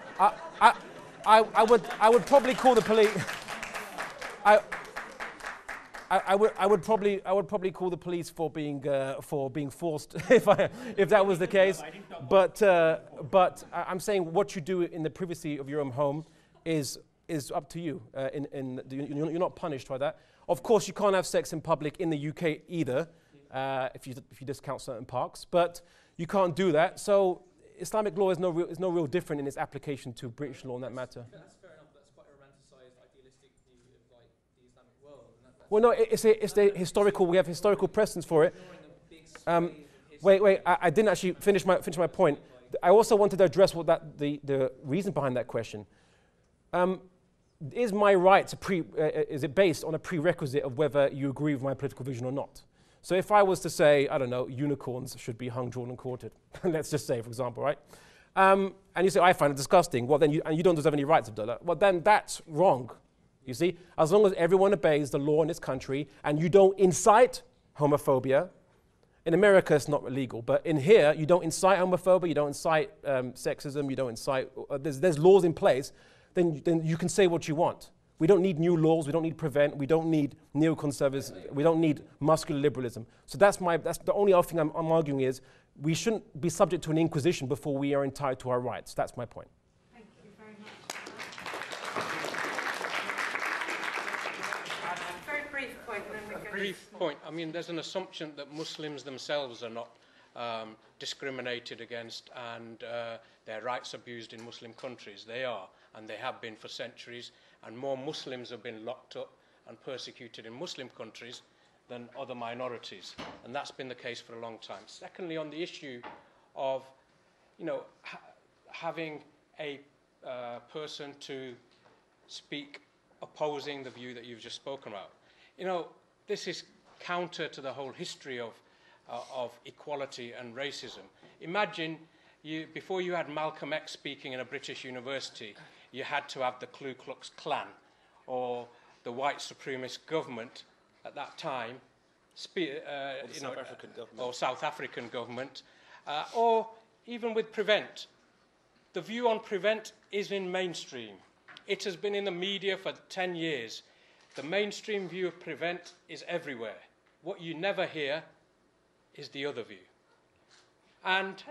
D: I would probably call the police. I would probably call the police for being forced if that was the case. But I'm saying what you do in the privacy of your own home is up to you. You're not punished by that. Of course, you can't have sex in public in the UK either, if you discount certain parks. But you can't do that. So Islamic law is no real different in its application to British law in that matter.
F: That's fair enough. That's quite a romanticized, idealistic view of like the Islamic world.
D: Well, no, it's the historical. We have historical precedents for it. Wait. I didn't actually finish my point. I also wanted to address the reason behind that question. Is my right is it based on a prerequisite of whether you agree with my political vision or not? So if I was to say, I don't know, unicorns should be hung, drawn, and quartered, let's just say, for example, right? And you say, I find it disgusting. Well, then you don't deserve any rights, Abdullah. Well, then that's wrong. You see, as long as everyone obeys the law in this country and you don't incite homophobia. In America, it's not illegal, but in here, you don't incite homophobia, you don't incite sexism, you don't incite. There's laws in place. Then you can say what you want. We don't need new laws. We don't need prevent. We don't need neoconservatives. We don't need muscular liberalism. So that's the only other thing I'm arguing is we shouldn't be subject to an inquisition before we are entitled to our rights. That's my point.
A: Thank you very much. Very brief point.
B: Brief point. I mean, there's an assumption that Muslims themselves are not discriminated against and their rights abused in Muslim countries. They are, and they have been for centuries. And more Muslims have been locked up and persecuted in Muslim countries than other minorities. And that's been the case for a long time. Secondly, on the issue of, having a person to speak opposing the view that you've just spoken about. This is counter to the whole history of equality and racism. Imagine before you had Malcolm X speaking in a British university, you had to have the Ku Klux Klan or the white supremacist government at that time, or South African government, or even with Prevent. The view on Prevent is in mainstream. It has been in the media for 10 years. The mainstream view of Prevent is everywhere. What you never hear is the other view. And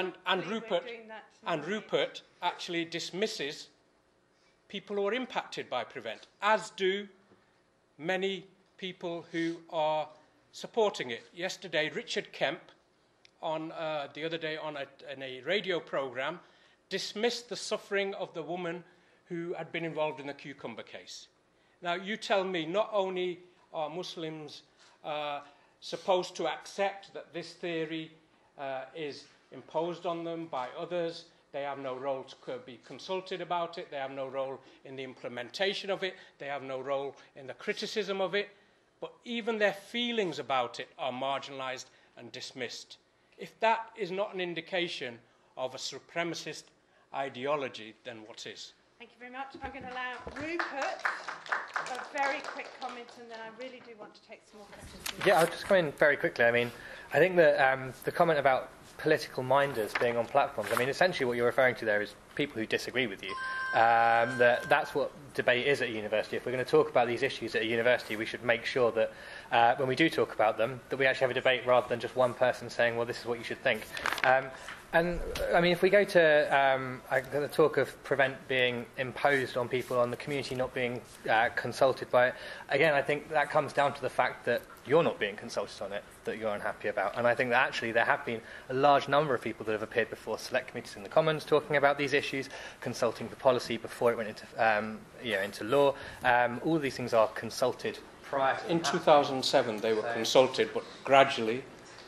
B: Rupert actually dismisses people who are impacted by Prevent, as do many people who are supporting it. Yesterday, Richard Kemp, the other day on a radio program, dismissed the suffering of the woman who had been involved in the cucumber case. Now, you tell me, not only are Muslims supposed to accept that this theory is imposed on them by others, they have no role to be consulted about it, they have no role in the implementation of it, they have no role in the criticism of it, but even their feelings about it are marginalised and dismissed. If that is not an indication of a supremacist ideology, then what is?
A: Thank you very much. I'm going to allow Rupert a very quick comment, and then I really do want to take some more questions.
C: Yeah, I'll just come in very quickly. I mean, I think that the comment about political minders being on platforms, I mean, essentially what you're referring to there is people who disagree with you. That's what debate is at a university. If we're going to talk about these issues at a university, we should make sure that when we do talk about them, that we actually have a debate rather than just one person saying, well, this is what you should think. And, I mean, if we go to the talk of Prevent being imposed on people, on the community not being consulted by it, again, I think that comes down to the fact that you're not being consulted on it, that you're unhappy about. And I think that actually there have been a large number of people that have appeared before select committees in the Commons talking about these issues, consulting the policy before it went into law. All of these things are consulted prior to
B: In 2007, they were consulted, but gradually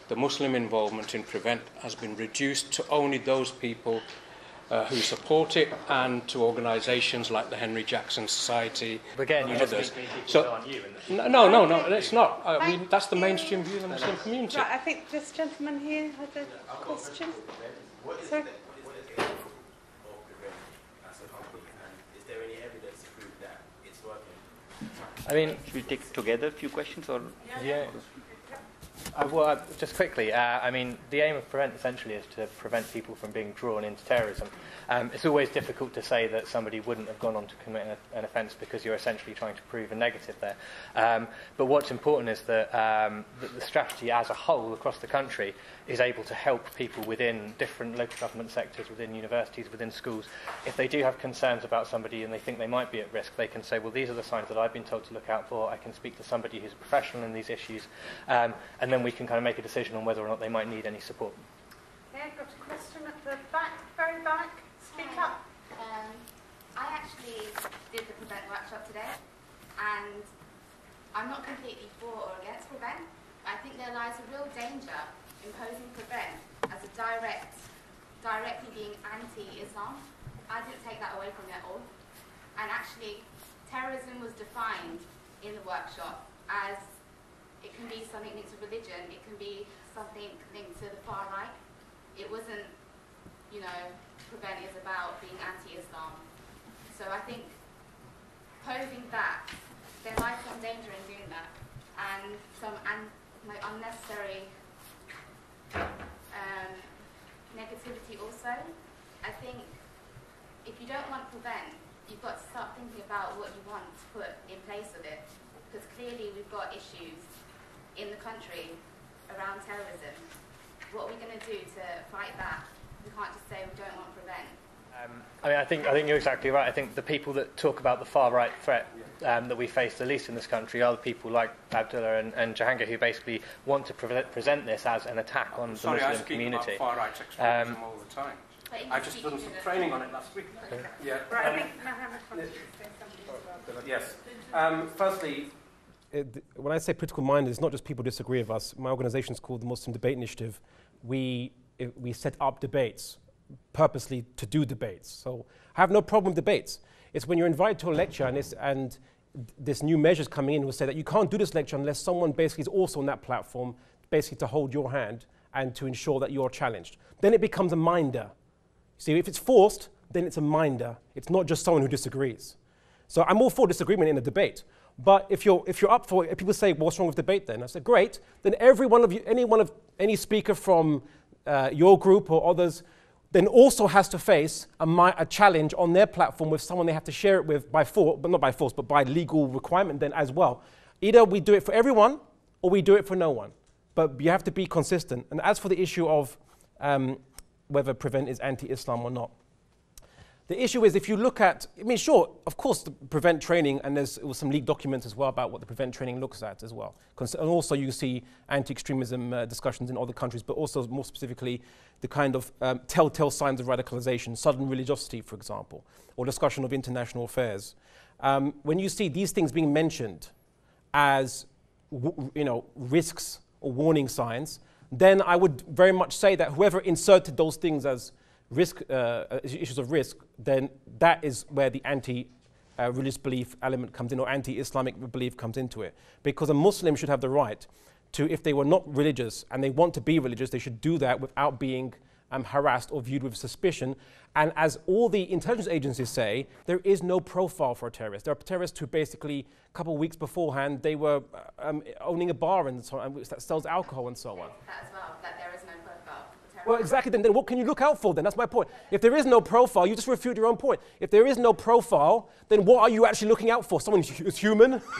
B: the Muslim involvement in PREVENT has been reduced to only those people who support it, and to organisations like the Henry Jackson Society.
C: Again, you just
B: others.
C: mean people
B: So,
C: on you.
B: no, it's not. I mean, that's the mainstream view of the Muslim community.
A: Right, I think this gentleman here had a question. Sorry.
G: Is there any evidence to prove that it's working?
C: I mean,
E: Should we take together a few questions, or?
C: yeah. Well, just quickly, I mean, the aim of PREVENT essentially is to prevent people from being drawn into terrorism. It's always difficult to say that somebody wouldn't have gone on to commit an offence because you're essentially trying to prove a negative there. But what's important is that the strategy as a whole across the country is able to help people within different local government sectors, within universities, within schools. If they do have concerns about somebody and they think they might be at risk, they can say, well, these are the signs that I've been told to look out for. I can speak to somebody who's a professional in these issues. And then we can kind of make a decision on whether or not they might need any support.
A: Okay, I've got a question at the back, very back. Speak up.
H: I actually did the PREVENT workshop today, and I'm not completely for or against PREVENT. I think there lies a real danger in posing PREVENT as a directly being anti-Islam. I didn't take that away from it at all. And actually, terrorism was defined in the workshop as it can be something linked to religion, it can be something linked to the far right. It wasn't, PREVENT is about being anti-Islam. So I think posing that, there lies some danger in doing that, and some unnecessary negativity also. I think if you don't want PREVENT, you've got to start thinking about what you want to put in place of it, because clearly we've got issues in the country around terrorism. What are we going to do to fight that? We can't just say we don't want PREVENT.
C: I think you're exactly right. I think the people that talk about the far right threat that we face the least in this country are the people like Abdullah and Jahangir, who basically want to present this as an attack on the Muslim community.
B: I speak about far right extremism all the time. I just done some training on it last week.
G: Yeah.
A: Right, I think Mohammed wants to say something as well.
G: Yes. Firstly,
D: when I say political minded, it's not just people disagree with us. My organisation is called the Muslim Debate Initiative. We set up debates purposely to do debates. So I have no problem with debates. It's when you're invited to a lecture and this new measures coming in will say that you can't do this lecture unless someone basically is also on that platform, basically to hold your hand and to ensure that you're challenged. Then it becomes a minder. See, if it's forced, then it's a minder. It's not just someone who disagrees. So I'm all for disagreement in a debate. But if you're up for it, if people say, what's wrong with debate then? I say, great. Then every one of you, any speaker from your group or others, then also has to face a challenge on their platform with someone they have to share it with by force, but not by force, but by legal requirement then as well. Either we do it for everyone or we do it for no one. But you have to be consistent. And as for the issue of whether PREVENT is anti-Islam or not, the issue is if you look at, sure, of course, the PREVENT training, and there was some leaked documents as well about what the PREVENT training looks at as well. And also you see anti-extremism discussions in other countries, but also more specifically the kind of telltale signs of radicalization, sudden religiosity, for example, or discussion of international affairs. When you see these things being mentioned as risks or warning signs, then I would very much say that whoever inserted those things as issues of risk, then that is where the anti-religious belief element comes in, or anti-Islamic belief comes into it. Because a Muslim should have the right to, if they were not religious and they want to be religious, they should do that without being harassed or viewed with suspicion. And as all the intelligence agencies say, there is no profile for a terrorist. There are terrorists who basically, a couple of weeks beforehand, they were owning a bar and so on, that sells alcohol and so on.
H: That as well, that there is no profile for terrorism.
D: Well, exactly. Then what can you look out for then? That's my point. If there is no profile, you just refute your own point. If there is no profile, then what are you actually looking out for? Someone who's human?
H: You're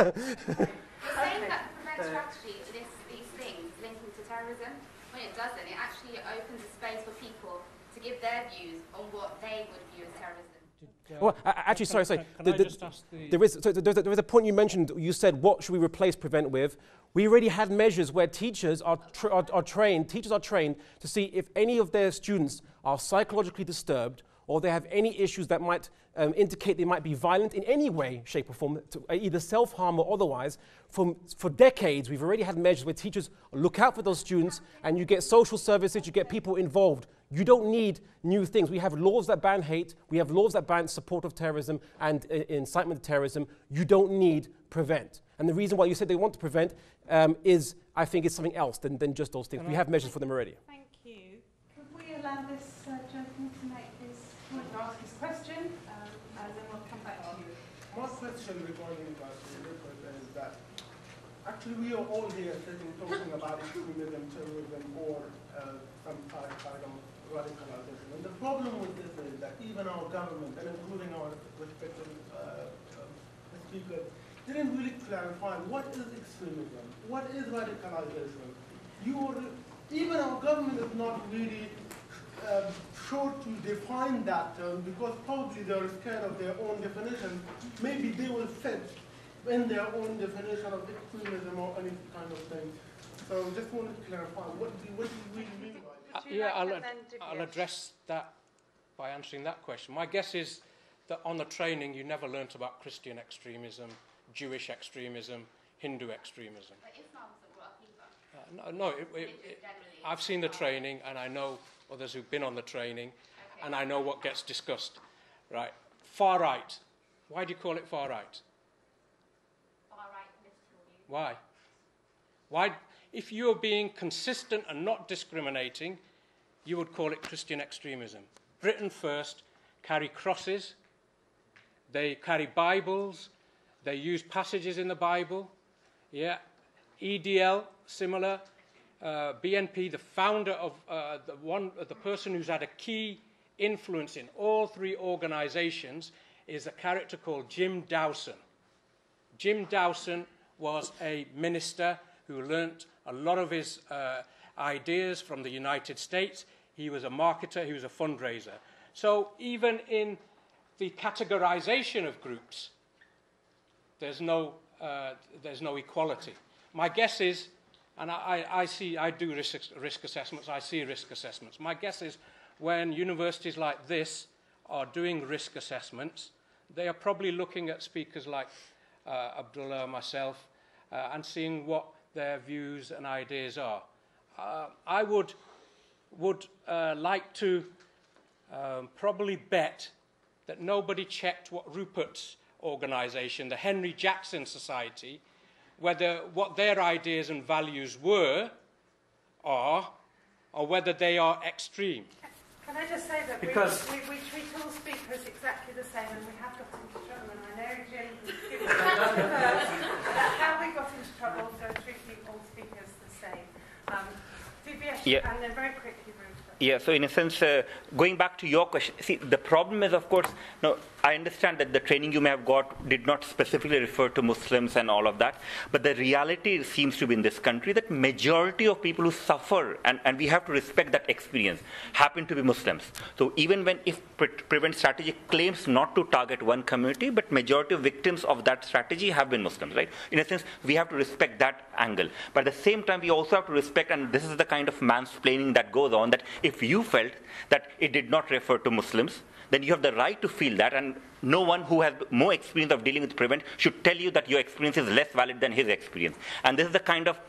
H: saying that the PREVENT strategy lists these things linking to terrorism. When it doesn't, it actually opens a space for people to give their views on what they would view as terrorism.
D: Well, actually, sorry.
B: Can I just ask the...
D: There is a point you mentioned. You said, what should we replace PREVENT with? We already had measures where teachers are trained to see if any of their students are psychologically disturbed or they have any issues that might indicate they might be violent in any way, shape or form, to either self-harm or otherwise, for decades we've already had measures where teachers look out for those students, and you get social services, you get people involved. You don't need new things. We have laws that ban hate, we have laws that ban support of terrorism and incitement to terrorism. You don't need prevent. And the reason why you said they want to prevent is, I think, it's something else than just those things. We have measures for them already.
A: Thank you. Could we allow this gentleman to make his point, ask his question, and then we'll come back to you.
I: My question regarding that is that actually we are all here sitting talking about extremism, terrorism, or some kind of radicalization. And the problem with this is that even our government, and including our respective speakers, didn't really clarify what is extremism, what is radicalization. Even our government is not really sure to define that term, because probably there is kind of their own definition. Maybe they will fit in their own definition of extremism or any kind of thing. So just wanted to clarify, what do you really mean by that?
B: Yeah, I'll address that by answering that question. My guess is that on the training you never learnt about Christian extremism, Jewish extremism, Hindu extremism.
H: But Islam wasn't brought up either.
B: I've seen the training, and I know others who've been on the training, and I know what gets discussed. Right, far right. Why do you call it far right?
H: Far right political view.
B: Why? Why? If you're being consistent and not discriminating, you would call it Christian extremism. Britain First carry crosses, they carry Bibles, they use passages in the Bible. Yeah, EDL, similar. BNP, the founder of the person who's had a key influence in all three organizations is a character called Jim Dowson. Jim Dowson was a minister who learnt a lot of his ideas from the United States. He was a marketer, he was a fundraiser. So even in the categorization of groups, there's no equality. My guess is, and I do risk assessments, I see risk assessments. My guess is when universities like this are doing risk assessments, they are probably looking at speakers like Abdullah, myself, and seeing what their views and ideas are. I would like to probably bet that nobody checked what Rupert's organisation, the Henry Jackson Society, whether what their ideas and values are, or whether they are extreme.
A: Can I just say that we treat all speakers exactly the same, and we have got into trouble, and I know Jim was giving us how we got into trouble for treating all speakers the same.
E: Yeah.
A: And then very quickly, Bruce.
E: Yeah, so in a sense, going back to your question, see, the problem is, of course, no, I understand that the training you may have got did not specifically refer to Muslims and all of that, but the reality seems to be in this country that majority of people who suffer, and we have to respect that experience, happen to be Muslims. So even if Prevent strategy claims not to target one community, but majority of victims of that strategy have been Muslims, right? In a sense, we have to respect that angle. But at the same time, we also have to respect, and this is the kind of mansplaining that goes on, that if you felt that it did not refer to Muslims, then you have the right to feel that, and no one who has more experience of dealing with Prevent should tell you that your experience is less valid than his experience. And this is the kind of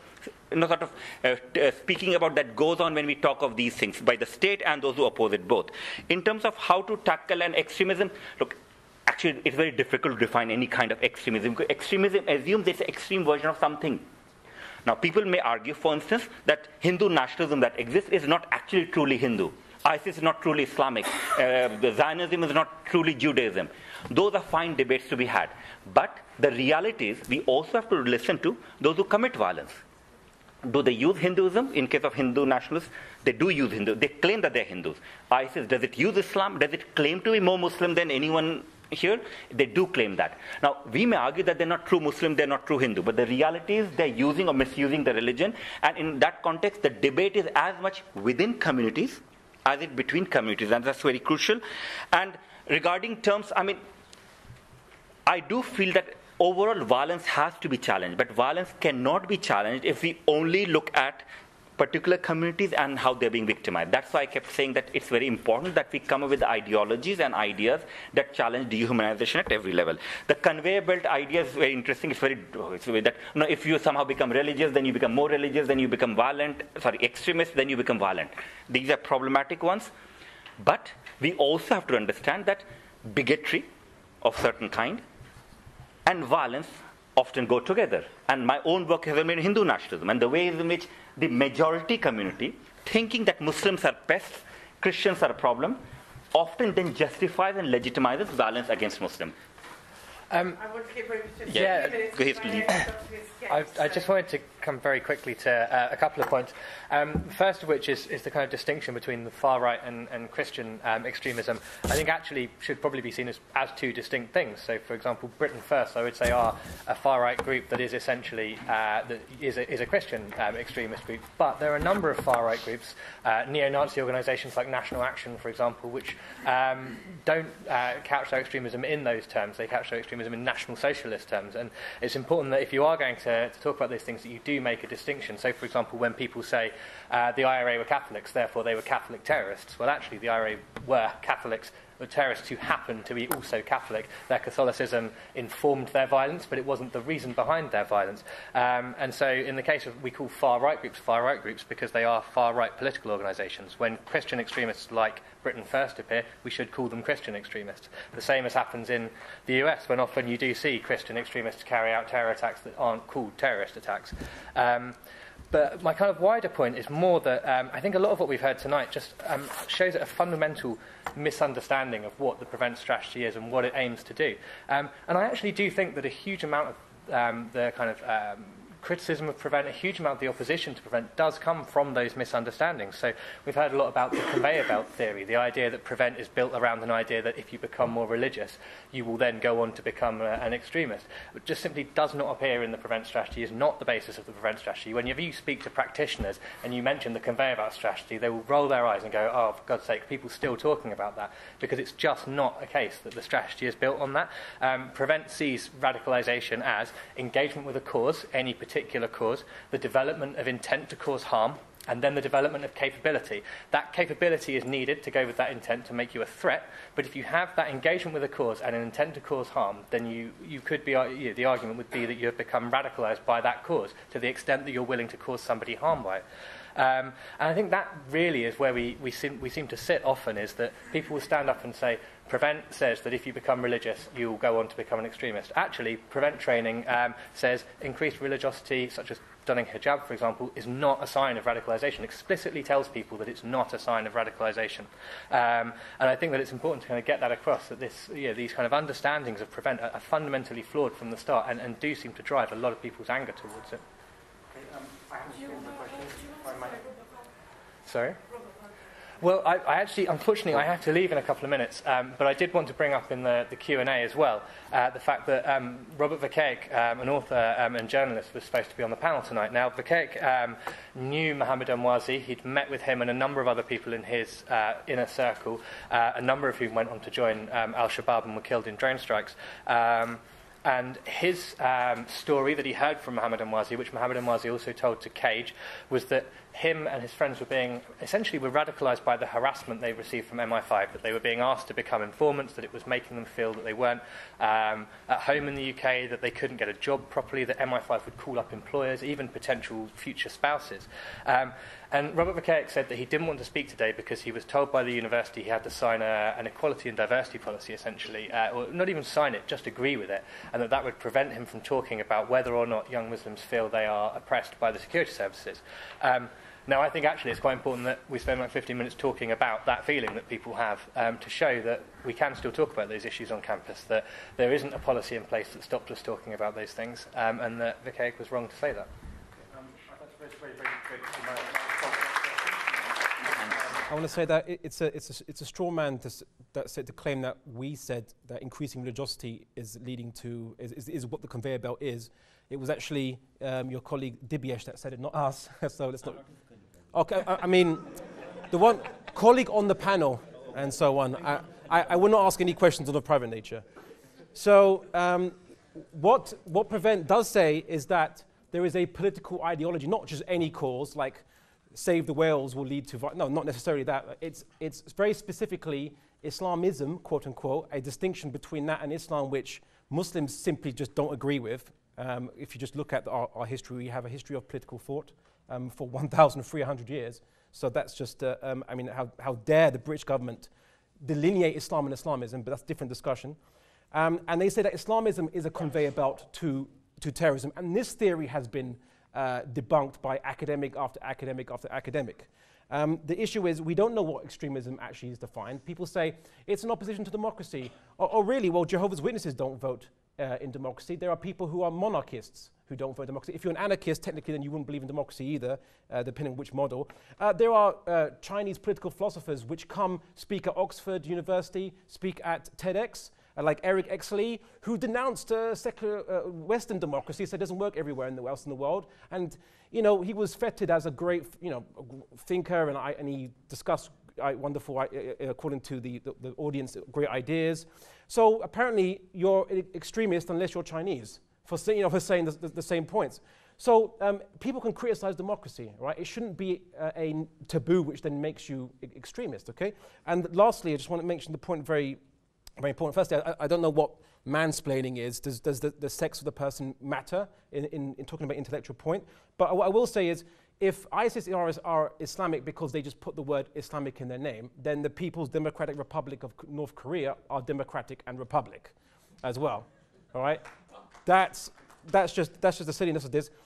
E: speaking about that goes on when we talk of these things by the state and those who oppose it both. In terms of how to tackle an extremism, look, actually it's very difficult to define any kind of extremism, because extremism assumes it's an extreme version of something. Now, people may argue, for instance, that Hindu nationalism that exists is not actually truly Hindu. ISIS is not truly Islamic. The Zionism is not truly Judaism. Those are fine debates to be had. But the reality is we also have to listen to those who commit violence. Do they use Hinduism? In case of Hindu nationalists, they do use Hindu. They claim that they're Hindus. ISIS, does it use Islam? Does it claim to be more Muslim than anyone here? They do claim that. Now, we may argue that they're not true Muslim, they're not true Hindu, but the reality is they're using or misusing the religion, and in that context, the debate is as much within communities as it between communities, and that's very crucial. And regarding terms, I mean, I do feel that overall violence has to be challenged, but violence cannot be challenged if we only look at particular communities and how they're being victimized. That's why I kept saying that it's very important that we come up with ideologies and ideas that challenge dehumanization at every level. The conveyor belt idea is very interesting. It's very that if you somehow become religious, then you become more religious, then you become violent, extremist, then you become violent. These are problematic ones. But we also have to understand that bigotry of certain kind and violence often go together. And my own work has been in Hindu nationalism and the ways in which the majority community, thinking that Muslims are pests, Christians are a problem, often then justifies and legitimizes violence against Muslims.
A: I want to give room to
C: I just wanted to come very quickly to a couple of points. First of which is the kind of distinction between the far right and Christian extremism. I think actually should probably be seen as two distinct things. So, for example, Britain First, I would say, are a far right group that is essentially is a Christian extremist group. But there are a number of far right groups, neo-Nazi organisations like National Action, for example, which don't couch their extremism in those terms. They couch their extremism in National Socialist terms. And it's important that if you are going to talk about these things, that you do make a distinction. So, for example, when people say the IRA were Catholics, therefore they were Catholic terrorists, well, actually, the IRA were Catholics, were terrorists who happened to be also Catholic. Their Catholicism informed their violence, but it wasn't the reason behind their violence. And so in the case of, we call far right groups because they are far right political organisations. When Christian extremists like Britain First appear, we should call them Christian extremists. The same as happens in the US, when often you do see Christian extremists carry out terror attacks that aren't called terrorist attacks. But my kind of wider point is more that I think a lot of what we've heard tonight just shows a fundamental misunderstanding of what the Prevent strategy is and what it aims to do. And I actually do think that a huge amount of the kind of criticism of Prevent, a huge amount of the opposition to Prevent does come from those misunderstandings. So we've heard a lot about the conveyor belt theory, the idea that Prevent is built around an idea that if you become more religious, you will then go on to become an extremist. It just simply does not appear in the Prevent strategy, is not the basis of the Prevent strategy. Whenever you speak to practitioners and you mention the conveyor belt strategy, they will roll their eyes and go, oh, for God's sake, people still talking about that, because it's just not a case that the strategy is built on that. Prevent sees radicalisation as engagement with a cause, any particular cause, the development of intent to cause harm, and then the development of capability. That capability is needed to go with that intent to make you a threat, but if you have that engagement with a cause and an intent to cause harm, then you could be, the argument would be that you have become radicalised by that cause to the extent that you're willing to cause somebody harm by it. And I think that really is where we seem to sit often, is that people will stand up and say, Prevent says that if you become religious, you will go on to become an extremist. Actually, Prevent training says increased religiosity, such as donning hijab, for example, is not a sign of radicalisation. Explicitly tells people that it's not a sign of radicalisation. And I think that it's important to kind of get that across, that these kind of understandings of Prevent are fundamentally flawed from the start and do seem to drive a lot of people's anger towards it.
E: I have a question.
C: Sorry? Well, I actually, unfortunately, I have to leave in a couple of minutes, but I did want to bring up in the Q&A as well the fact that Robert Verkerk, an author and journalist, was supposed to be on the panel tonight. Now, Verkerk knew Mohammed Emwazi. He'd met with him and a number of other people in his inner circle, a number of whom went on to join al-Shabaab and were killed in drone strikes. And his story that he heard from Mohammed Emwazi, which Mohammed Emwazi also told to Cage, was that him and his friends were radicalised by the harassment they received from MI5, that they were being asked to become informants, that it was making them feel that they weren't at home in the UK, that they couldn't get a job properly, that MI5 would call up employers, even potential future spouses. And Robert Verkerk said that he didn't want to speak today because he was told by the university he had to sign an equality and diversity policy, essentially, or not even sign it, just agree with it, and that would prevent him from talking about whether or not young Muslims feel they are oppressed by the security services. Now, I think actually it's quite important that we spend like 15 minutes talking about that feeling that people have to show that we can still talk about those issues on campus, that there isn't a policy in place that stopped us talking about those things, and that Verkerk was wrong to say that.
D: I want to say that it's a straw man to claim that we said that increasing religiosity is leading to is what the conveyor belt is. It was actually your colleague Dibyesh that said it, not us. So let's not. Okay, I mean, the one colleague on the panel and so on. I will not ask any questions of a private nature. So what Prevent does say is that there is a political ideology, not just any cause like save the whales will lead to, no, not necessarily that. It's very specifically Islamism, quote unquote, a distinction between that and Islam, which Muslims simply just don't agree with. If you just look at our history, we have a history of political thought for 1,300 years. So that's just, I mean, how dare the British government delineate Islam and Islamism, but that's a different discussion. And they say that Islamism is a conveyor belt to terrorism. And this theory has been debunked by academic after academic after academic. The issue is we don't know what extremism actually is defined. People say it's an opposition to democracy. Or really, well, Jehovah's Witnesses don't vote in democracy. There are people who are monarchists who don't vote in democracy. If you're an anarchist, technically, then you wouldn't believe in democracy either, depending on which model. There are Chinese political philosophers which come speak at Oxford University, speak at TEDx, like Eric Exley, who denounced secular Western democracy, said it doesn't work everywhere else in the world. And, you know, he was feted as a great, thinker, and he discussed wonderful, according to the audience, great ideas. So apparently you're an extremist unless you're Chinese for saying the same points. So people can criticize democracy, right? It shouldn't be a taboo which then makes you extremist, okay? And lastly, I just want to mention the point very important. Firstly, I don't know what mansplaining is. Does the sex of the person matter in talking about intellectual point? But what I will say is, if ISIS are Islamic because they just put the word Islamic in their name, then the People's Democratic Republic of North Korea are democratic and republic as well. All right? That's just the silliness of this.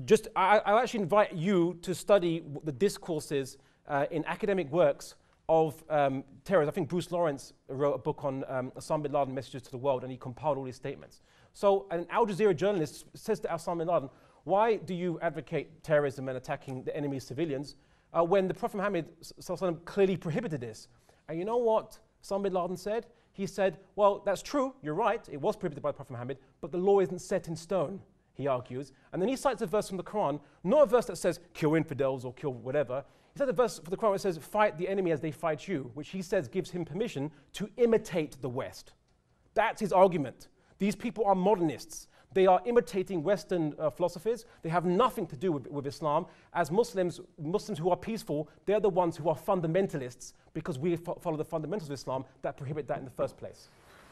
D: I actually invite you to study the discourses in academic works of terrorists. I think Bruce Lawrence wrote a book on Osama bin Laden, Messages to the World, and he compiled all these statements. So an Al Jazeera journalist says to Osama bin Laden, why do you advocate terrorism and attacking the enemy's civilians when the Prophet Muhammad clearly prohibited this? And you know what Osama bin Laden said? He said, well, that's true, you're right, it was prohibited by Prophet Muhammad, but the law isn't set in stone, he argues. And then he cites a verse from the Quran, not a verse that says kill infidels or kill whatever. He said a verse for the Quran that says fight the enemy as they fight you, which he says gives him permission to imitate the West. That's his argument. These people are modernists. They are imitating Western philosophies. They have nothing to do with Islam. As Muslims who are peaceful, they're the ones who are fundamentalists because we follow the fundamentals of Islam that prohibit that in the first place.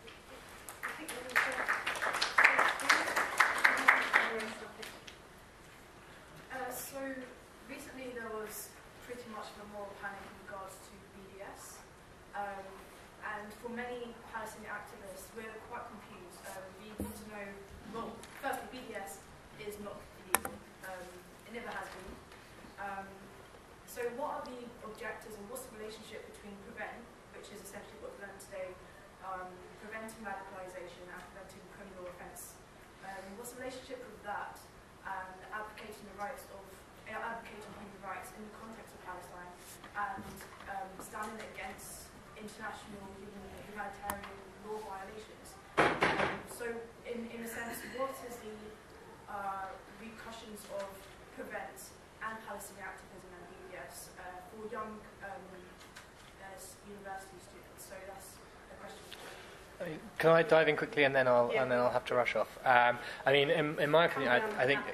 J: So recently there was pretty much a moral panic in regards to BDS. And for many Palestinian activists, we're quite confused. We want to know, well, firstly, BDS is not illegal. It never has been. So what are the objectives and what's the relationship between PREVENT, which is essentially what we've learned today, preventing radicalization and preventing criminal offence? What's the relationship with that and advocating the rights of, advocating human rights in the context of Palestine and standing against international humanitarian law violations? So in a sense, what is the repercussions of PREVENT and Palestinian activism and BDS for young university students? So that's a question for you.
C: Can I dive in quickly and then I'll have to rush off? I mean, in my opinion, I think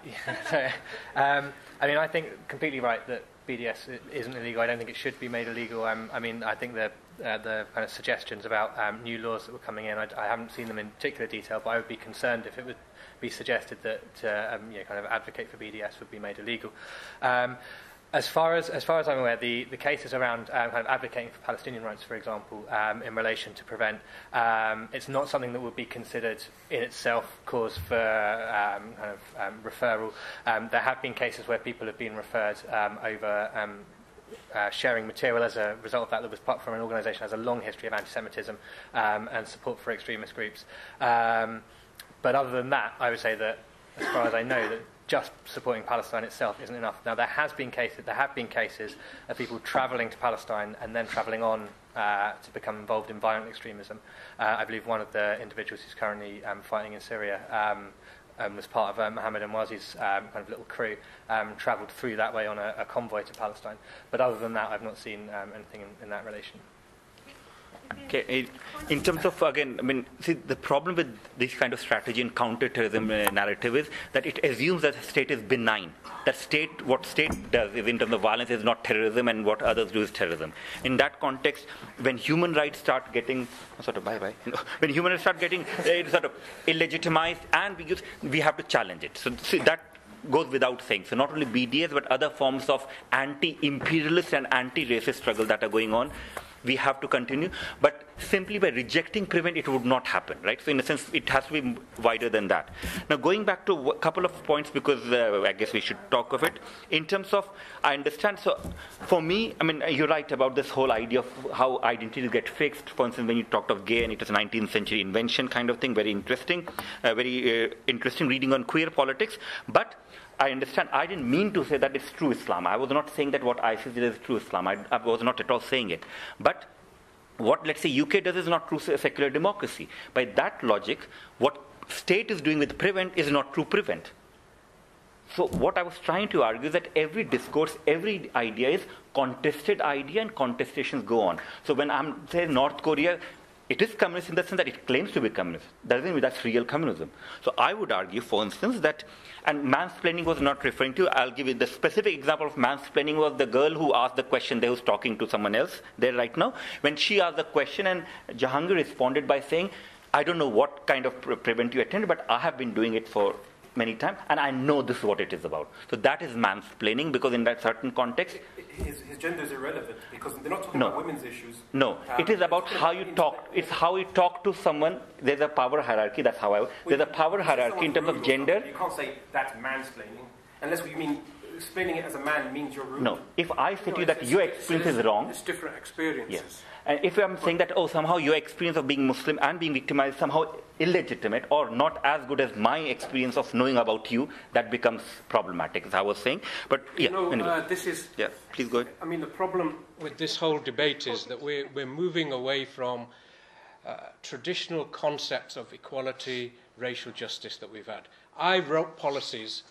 C: I think completely right that BDS isn't illegal. I don't think it should be made illegal. I mean, I think the kind of suggestions about new laws that were coming in, I haven't seen them in particular detail, but I would be concerned if it would be suggested that kind of advocate for BDS would be made illegal. As far as I'm aware, the cases around kind of advocating for Palestinian rights, for example, in relation to PREVENT, it's not something that would be considered in itself cause for referral. There have been cases where people have been referred over sharing material as a result of that was part from an organisation that has a long history of anti-Semitism and support for extremist groups. But other than that, I would say that, as far as I know, that just supporting Palestine itself isn't enough. Now, there have been cases of people travelling to Palestine and then travelling on to become involved in violent extremism. I believe one of the individuals who's currently fighting in Syria was part of Mohammed Emwazi's kind of little crew, travelled through that way on a convoy to Palestine. But other than that, I've not seen anything in that relation.
E: Okay, in terms of, again, I mean, see, the problem with this kind of strategy and counter-terrorism narrative is that it assumes that the state is benign. That what state does is, in terms of violence, is not terrorism, and what others do is terrorism. In that context, when human rights start getting, when human rights start getting sort of illegitimized, and we have to challenge it. So see, that goes without saying. So not only BDS, but other forms of anti-imperialist and anti-racist struggle that are going on, we have to continue. But simply by rejecting prevent, it would not happen, right? So in a sense, it has to be wider than that. Now, going back to a couple of points, because I guess we should talk of it. In terms of, I understand, so for me, I mean, you're right about this whole idea of how identities get fixed. For instance, when you talked of gay, and it was a 19th century invention kind of thing, very interesting reading on queer politics. But I understand, I didn't mean to say that it's true Islam. I was not saying that what ISIS did is true Islam. I was not at all saying it. But what, let's say, UK does is not true secular democracy. By that logic, what state is doing with prevent is not true prevent. So what I was trying to argue is that every discourse, every idea is contested idea, and contestations go on. So when I'm saying North Korea, it is communist in the sense that it claims to be communist. That doesn't mean that's real communism. So I would argue, for instance, that, and mansplaining was not referring to, I'll give you the specific example of mansplaining was the girl who asked the question, there was talking to someone else there right now. When she asked the question, and Jahangir responded by saying, I don't know what kind of prevent you attended, but I have been doing it for many times, and I know this is what it is about. So that is mansplaining, because in that certain context,
D: his gender is irrelevant, because they're not talking about women's issues.
E: No, it is about how you talk. It's how you talk to someone. There's a power hierarchy. That's how there's a power hierarchy in terms of gender.
D: You can't say that's mansplaining, unless you mean explaining it as a man means you're rude.
E: No, if I say to you that your experience is wrong,
D: it's different experiences.
E: Yes. And if I'm saying that, somehow your experience of being Muslim and being victimized is somehow illegitimate or not as good as my experience of knowing about you, that becomes problematic, as I was saying. But yeah, anyway.
B: This is.
E: Yeah, please go ahead.
B: I mean, the problem with this whole debate is that we're moving away from traditional concepts of equality, racial justice that we've had. I wrote policies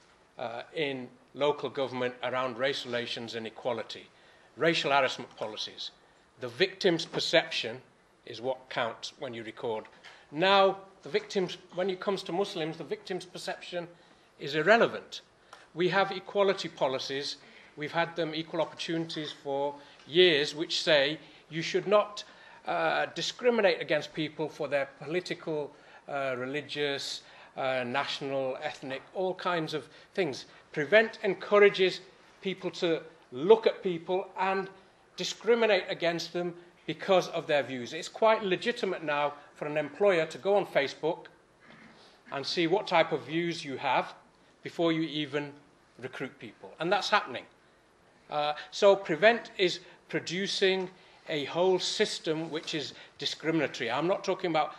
B: in local government around race relations and equality, racial harassment policies. The victim's perception is what counts when you record. Now, when it comes to Muslims, the victim's perception is irrelevant. We have equality policies. We've had them, equal opportunities, for years, which say you should not discriminate against people for their political, religious, national, ethnic, all kinds of things. Prevent encourages people to look at people and discriminate against them because of their views. It's quite legitimate now for an employer to go on Facebook and see what type of views you have before you even recruit people. And that's happening. So Prevent is producing a whole system which is discriminatory. I'm not talking about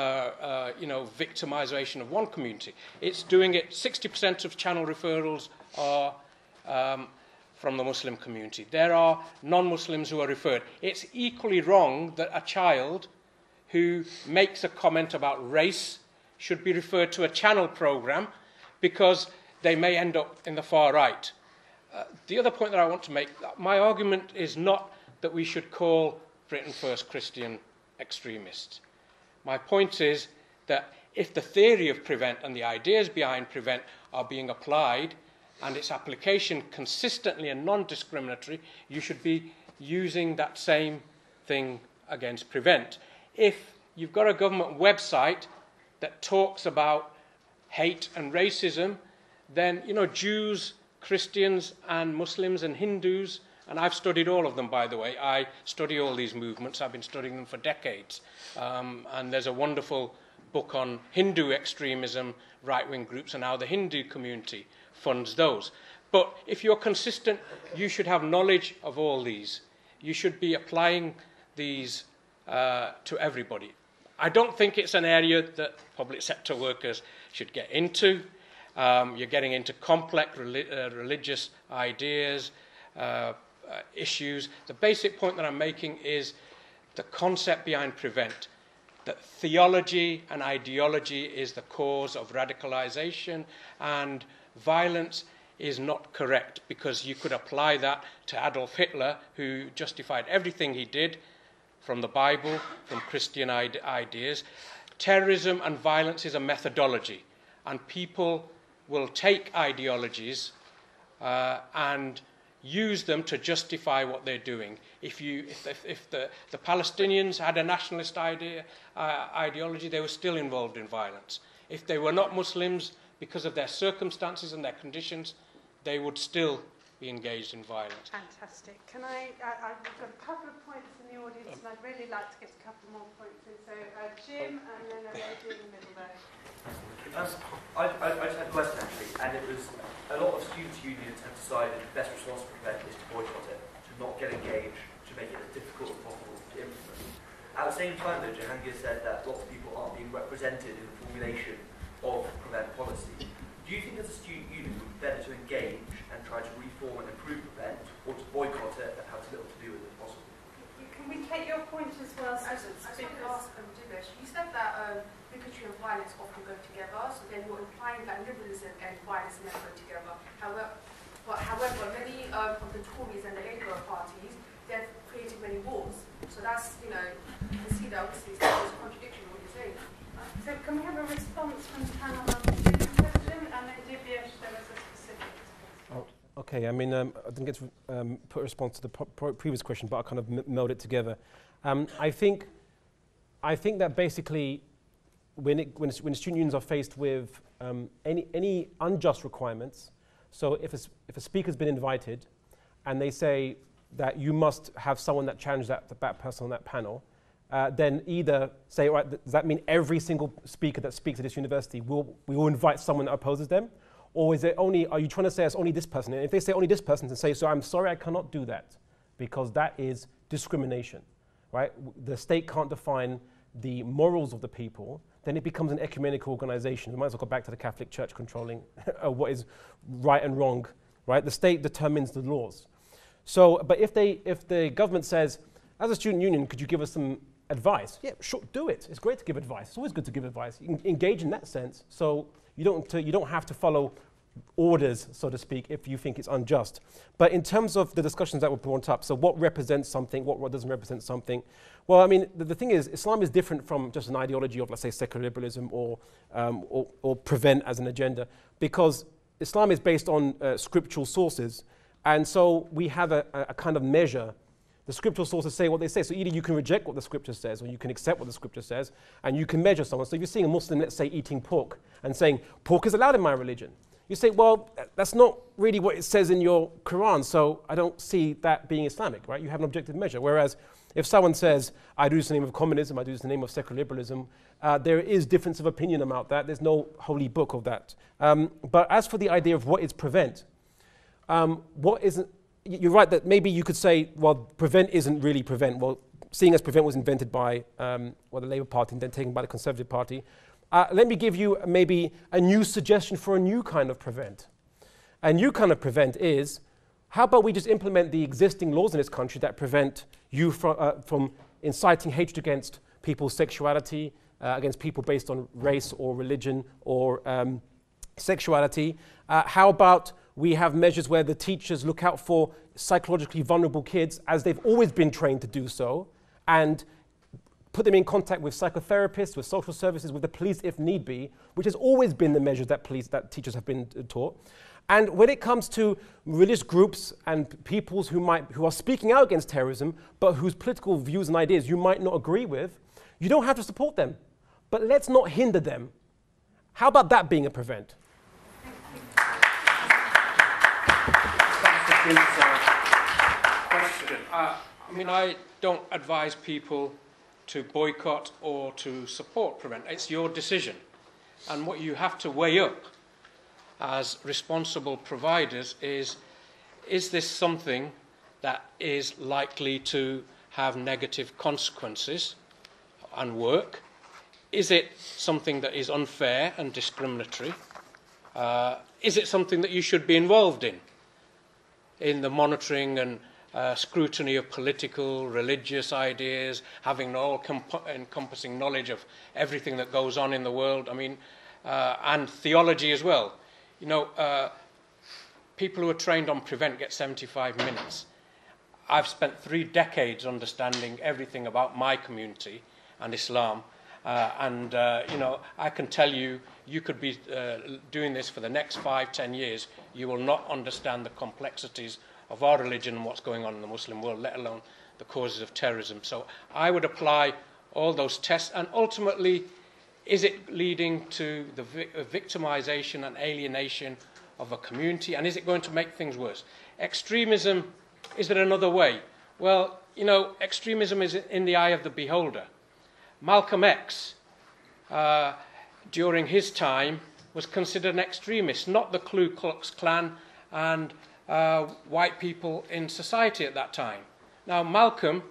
B: victimization of one community. It's doing it. 60% of channel referrals are from the Muslim community. There are non-Muslims who are referred. It's equally wrong that a child who makes a comment about race should be referred to a channel program because they may end up in the far right. The other point that I want to make, my argument is not that we should call Britain First Christian extremists. My point is that if the theory of Prevent and the ideas behind Prevent are being applied and its application consistently and non-discriminatory, you should be using that same thing against Prevent. If you've got a government website that talks about hate and racism, then, Jews, Christians and Muslims and Hindus, and I've studied all of them, by the way. I study all these movements. I've been studying them for decades. And there's a wonderful book on Hindu extremism, right-wing groups, and how the Hindu community funds those. But if you're consistent, you should have knowledge of all these. You should be applying these to everybody. I don't think it's an area that public sector workers should get into. You're getting into complex religious ideas, issues. The basic point that I'm making is the concept behind Prevent, that theology and ideology is the cause of radicalization and violence is not correct, because you could apply that to Adolf Hitler, who justified everything he did from the Bible, from Christian ideas. Terrorism and violence is a methodology, and people will take ideologies and use them to justify what they're doing. If the Palestinians had a nationalist ideology, they were still involved in violence. If they were not Muslims, because of their circumstances and their conditions, they would still be engaged in violence.
A: Fantastic. Can I've got a couple of points in the audience, and I'd really like to get a couple more points in. So Jim, and then a lady in the middle there.
K: I just had a question actually, and it was a lot of students' unions have decided the best response to prevent is to boycott it, to not get engaged, to make it as difficult as possible to implement. At the same time though, Jahangir said that lots of people aren't being represented in the formulation of prevent policy. Do you think as a student union it would be better to engage and try to reform and improve prevent, or to boycott it and have as little to do with it as possible?
A: Can we take your point as well?
J: I just wanted to ask Dinesh, you said that bigotry and violence often go together, so then you're implying that liberalism and violence never go together. However, many of the Tories and the Labour parties, they've created many wars. So that's, you see that obviously there's a contradiction in what you're saying.
A: So can we have a response from the panel on the student question, and then Divyesh, there was a specific response.
D: Oh, okay, I mean, I didn't get to put a response to the previous question, but I'll kind of meld it together. I think that basically, when student unions are faced with any unjust requirements, so if a speaker's been invited and they say that you must have someone that challenged that person on that panel, then either say, right, does that mean every single speaker that speaks at this university we will invite someone that opposes them? Or is it only, are you trying to say it's only this person? And if they say only this person, then say, so I'm sorry, I cannot do that, because that is discrimination, right? The state can't define the morals of the people, then it becomes an ecumenical organization. We might as well go back to the Catholic Church controlling what is right and wrong, right? The state determines the laws. So, but if the government says, as a student union, could you give us some advice? Yeah, sure, do it. It's great to give advice. It's always good to give advice. You can engage in that sense. So you don't have to follow orders, so to speak, if you think it's unjust. But in terms of the discussions that were brought up, so what represents something, what doesn't represent something? Well, I mean, the thing is, Islam is different from just an ideology of, let's say, secular liberalism or prevent as an agenda, because Islam is based on scriptural sources, and so we have a kind of measure. The scriptural sources say what they say. So either you can reject what the scripture says, or you can accept what the scripture says, and you can measure someone. So if you're seeing a Muslim, let's say, eating pork, and saying, pork is allowed in my religion, you say, well, that's not really what it says in your Quran, so I don't see that being Islamic, right? You have an objective measure. Whereas if someone says, I do this in the name of communism, I do this in the name of secular liberalism, there is difference of opinion about that. There's no holy book of that. But as for the idea of what is prevent, you're right that maybe you could say, well, prevent isn't really prevent. Well, seeing as prevent was invented by the Labour Party and then taken by the Conservative Party, let me give you maybe a new suggestion for a new kind of prevent. A new kind of prevent is, how about we just implement the existing laws in this country that prevent you from inciting hatred against people's sexuality, against people based on race or religion or sexuality? How about we have measures where the teachers look out for psychologically vulnerable kids, as they've always been trained to do so, and put them in contact with psychotherapists, with social services, with the police if need be, which has always been the measures that teachers have been taught. And when it comes to religious groups and peoples who are speaking out against terrorism, but whose political views and ideas you might not agree with, you don't have to support them. But let's not hinder them. How about that being a prevent?
B: I mean, I don't advise people to boycott or to support prevent. It's your decision. And what you have to weigh up as responsible providers is this something that is likely to have negative consequences and work? Is it something that is unfair and discriminatory? Is it something that you should be involved in the monitoring and scrutiny of political, religious ideas, having an all-encompassing knowledge of everything that goes on in the world, I mean, and theology as well. You know, people who are trained on prevent get 75 minutes. I've spent 3 decades understanding everything about my community and Islam. You know, I can tell you, you could be doing this for the next 5-10 years. You will not understand the complexities of our religion and what's going on in the Muslim world, let alone the causes of terrorism. So I would apply all those tests, and ultimately, is it leading to the victimization and alienation of a community, and is it going to make things worse? Extremism, is there another way? Well, you know, extremism is in the eye of the beholder. Malcolm X, during his time, was considered an extremist, not the Ku Klux Klan and white people in society at that time. Now, Malcolm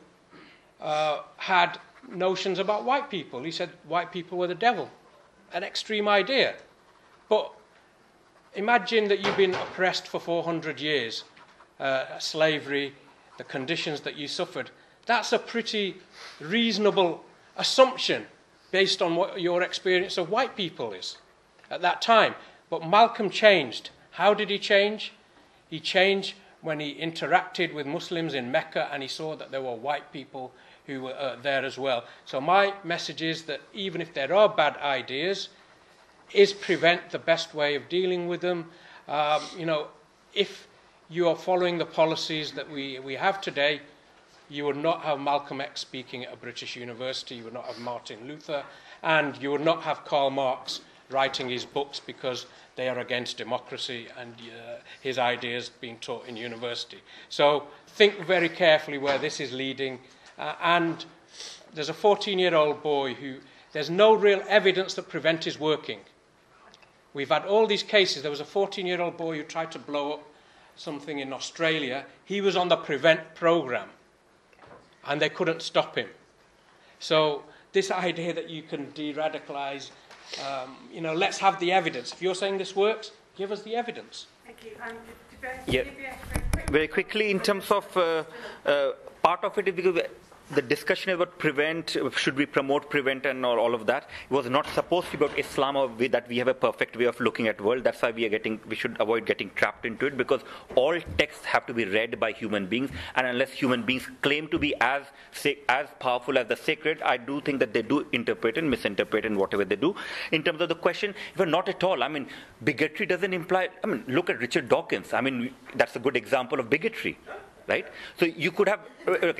B: had notions about white people. He said white people were the devil, an extreme idea. But imagine that you've been oppressed for 400 years, slavery, the conditions that you suffered. That's a pretty reasonable assumption based on what your experience of white people is at that time. But Malcolm changed. How did he change? He changed when he interacted with Muslims in Mecca and he saw that there were white people who were there as well. So my message is that even if there are bad ideas, is prevent the best way of dealing with them. You know, if you are following the policies that we have today, you would not have Malcolm X speaking at a British university, you would not have Martin Luther, and you would not have Karl Marx writing his books because they are against democracy and his ideas being taught in university. So think very carefully where this is leading. And there's a 14-year-old boy who, there's no real evidence that Prevent is working. We've had all these cases. There was a 14-year-old boy who tried to blow up something in Australia. He was on the Prevent program, and they couldn't stop him. So this idea that you can de-radicalize, you know, let's have the evidence. If you're saying this works, give us the evidence.
A: Thank you.
E: Yeah. Very quickly, in terms of part of it is because the discussion about Prevent, should we promote Prevent and all of that, it was not supposed to be about Islam or that we have a perfect way of looking at the world. That's why we should avoid getting trapped into it, because all texts have to be read by human beings, and unless human beings claim to be as powerful as the sacred, I do think that they do interpret and misinterpret in whatever they do. In terms of the question, not at all. I mean, bigotry doesn't imply, I mean, look at Richard Dawkins. I mean, that's a good example of bigotry. Right? So you could have,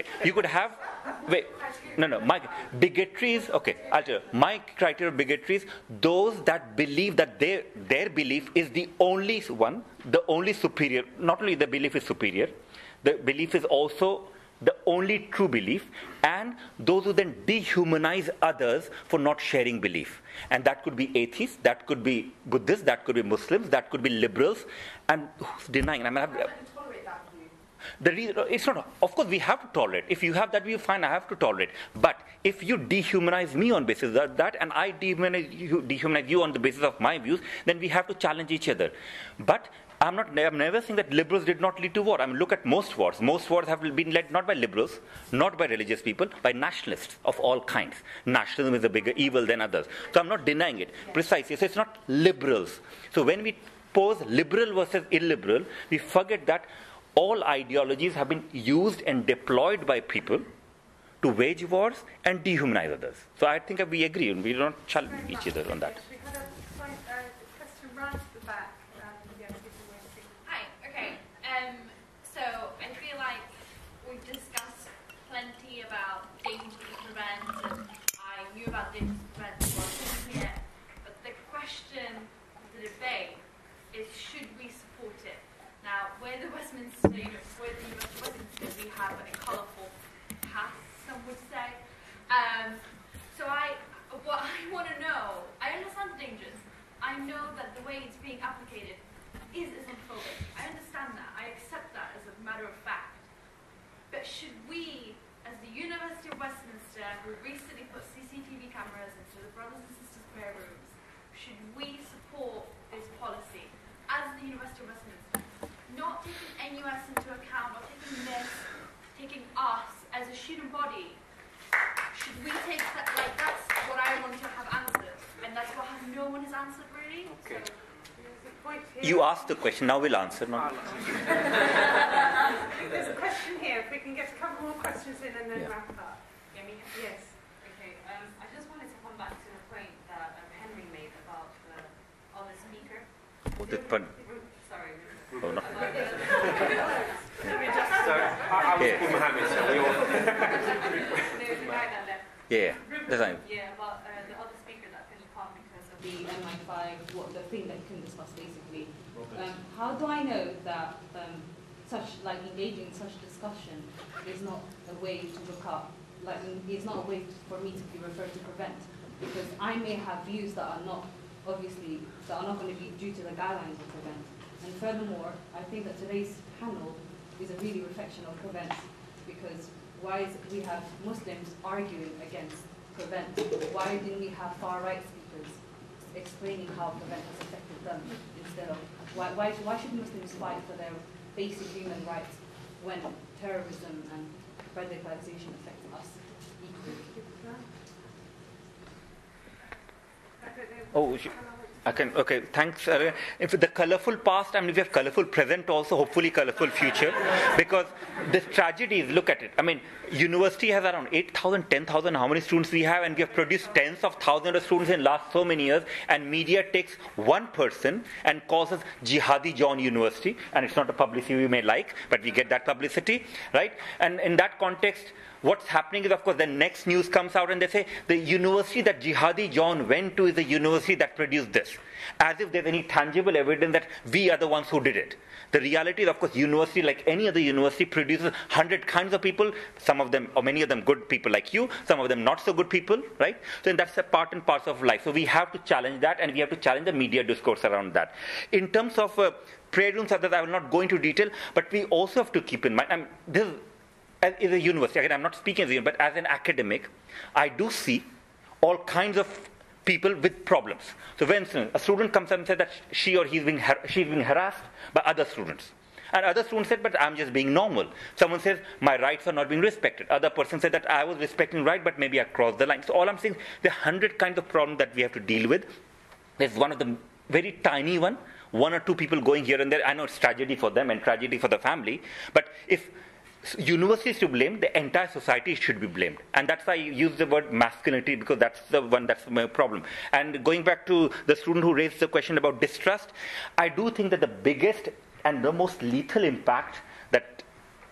E: my bigotry is, I'll tell you, my criteria of bigotry is those that believe that their belief is the only one, the only superior. Not only the belief is superior, the belief is also the only true belief, and those who then dehumanize others for not sharing belief. And that could be atheists, that could be Buddhists, that could be Muslims, that could be liberals, and who's denying? I mean, the reason, it's not, of course we have to tolerate. If you have that view, fine, I have to tolerate. But if you dehumanize me on basis of that, and I dehumanize you on the basis of my views, then we have to challenge each other. But I'm never saying that liberals did not lead to war. I mean, look at most wars. Most wars have been led not by liberals, not by religious people, by nationalists of all kinds. Nationalism is a bigger evil than others. So I'm not denying it. Precisely. So it's not liberals. So when we pose liberal versus illiberal, we forget that all ideologies have been used and deployed by people to wage wars and dehumanize others. So I think we agree, and we don't challenge each other on that.
A: We had a question right at the back.
L: Hi, okay. So I feel like we've discussed plenty about dangers of Prevent, and I knew about dangers of Prevent before I came here. But the question, the debate, is should we support it? Now, we're the Westminster, we have a colourful past, some would say. What I want to know, I understand the dangers. I know that the way it's being applicated is Islamophobic. I understand that. I accept that as a matter of fact. But should we, as the University of Westminster, who recently put CCTV cameras into the brothers and sisters prayer rooms, should we support this policy as the University of Westminster? Not taking NUS into account, or taking us as a student body, should we take that, that's what I want to have answered, and that's what no one has answered really.
E: Okay.
L: So,
A: the point here...
E: You asked the question, now we'll answer. Not
A: There's a question here. If we can get a couple more questions in and then wrap up. Yes.
M: Okay. I just wanted to come back to the point that Henry made about the other speaker.
E: Oh, the pun.
M: Sorry.
E: Oh, no.
K: So, I was called Mohammed, so we all...
M: There's a guy that left.
E: Yeah, that's fine.
M: Yeah, but the other speaker that couldn't come because of the MI5, the thing that you can discuss basically. How do I know that engaging in such discussion is not a way to look up, is not a way for me to be referred to prevent? Because I may have views that are not going to be due to the guidelines of prevent. And furthermore, I think that today's panel is a really reflection of prevent, because we have Muslims arguing against prevent? Why didn't we have far-right speakers explaining how prevent has affected them instead of why should Muslims fight for their basic human rights when terrorism and radicalization affect us equally?
E: Oh, I can, okay, thanks. If the colorful past, I mean, if we have colorful present also, hopefully colorful future, because the tragedy is, look at it. I mean, university has around 8,000, 10,000, how many students we have, and we have produced tens of thousands of students in last so many years, and media takes one person and calls us Jihadi John University, and it's not a publicity we may like, but we get that publicity, right? And in that context, what's happening is, of course, the next news comes out and they say the university that Jihadi John went to is the university that produced this, as if there's any tangible evidence that we are the ones who did it. The reality is, of course, university, like any other university, produces 100 kinds of people, some of them, or many of them good people like you, some of them not so good people, right? So that's a part and parcel of life. So we have to challenge that, and we have to challenge the media discourse around that. In terms of prayer rooms, others, I will not go into detail, but we also have to keep in mind, this is a university, again, I'm not speaking as a university, but as an academic, I do see all kinds of people with problems. So for instance, a student comes up and says that she or she's being harassed by other students. And other students said, but I'm just being normal. Someone says, my rights are not being respected. Other person said that I was respecting right, but maybe I crossed the line. So all I'm saying, there are 100 kinds of problems that we have to deal with. There's one of the very tiny one or two people going here and there. I know it's tragedy for them and tragedy for the family. But if universities to blame, the entire society should be blamed. And that's why I use the word masculinity, because that's the one that's my problem. And going back to the student who raised the question about distrust, I do think that the biggest and the most lethal impact that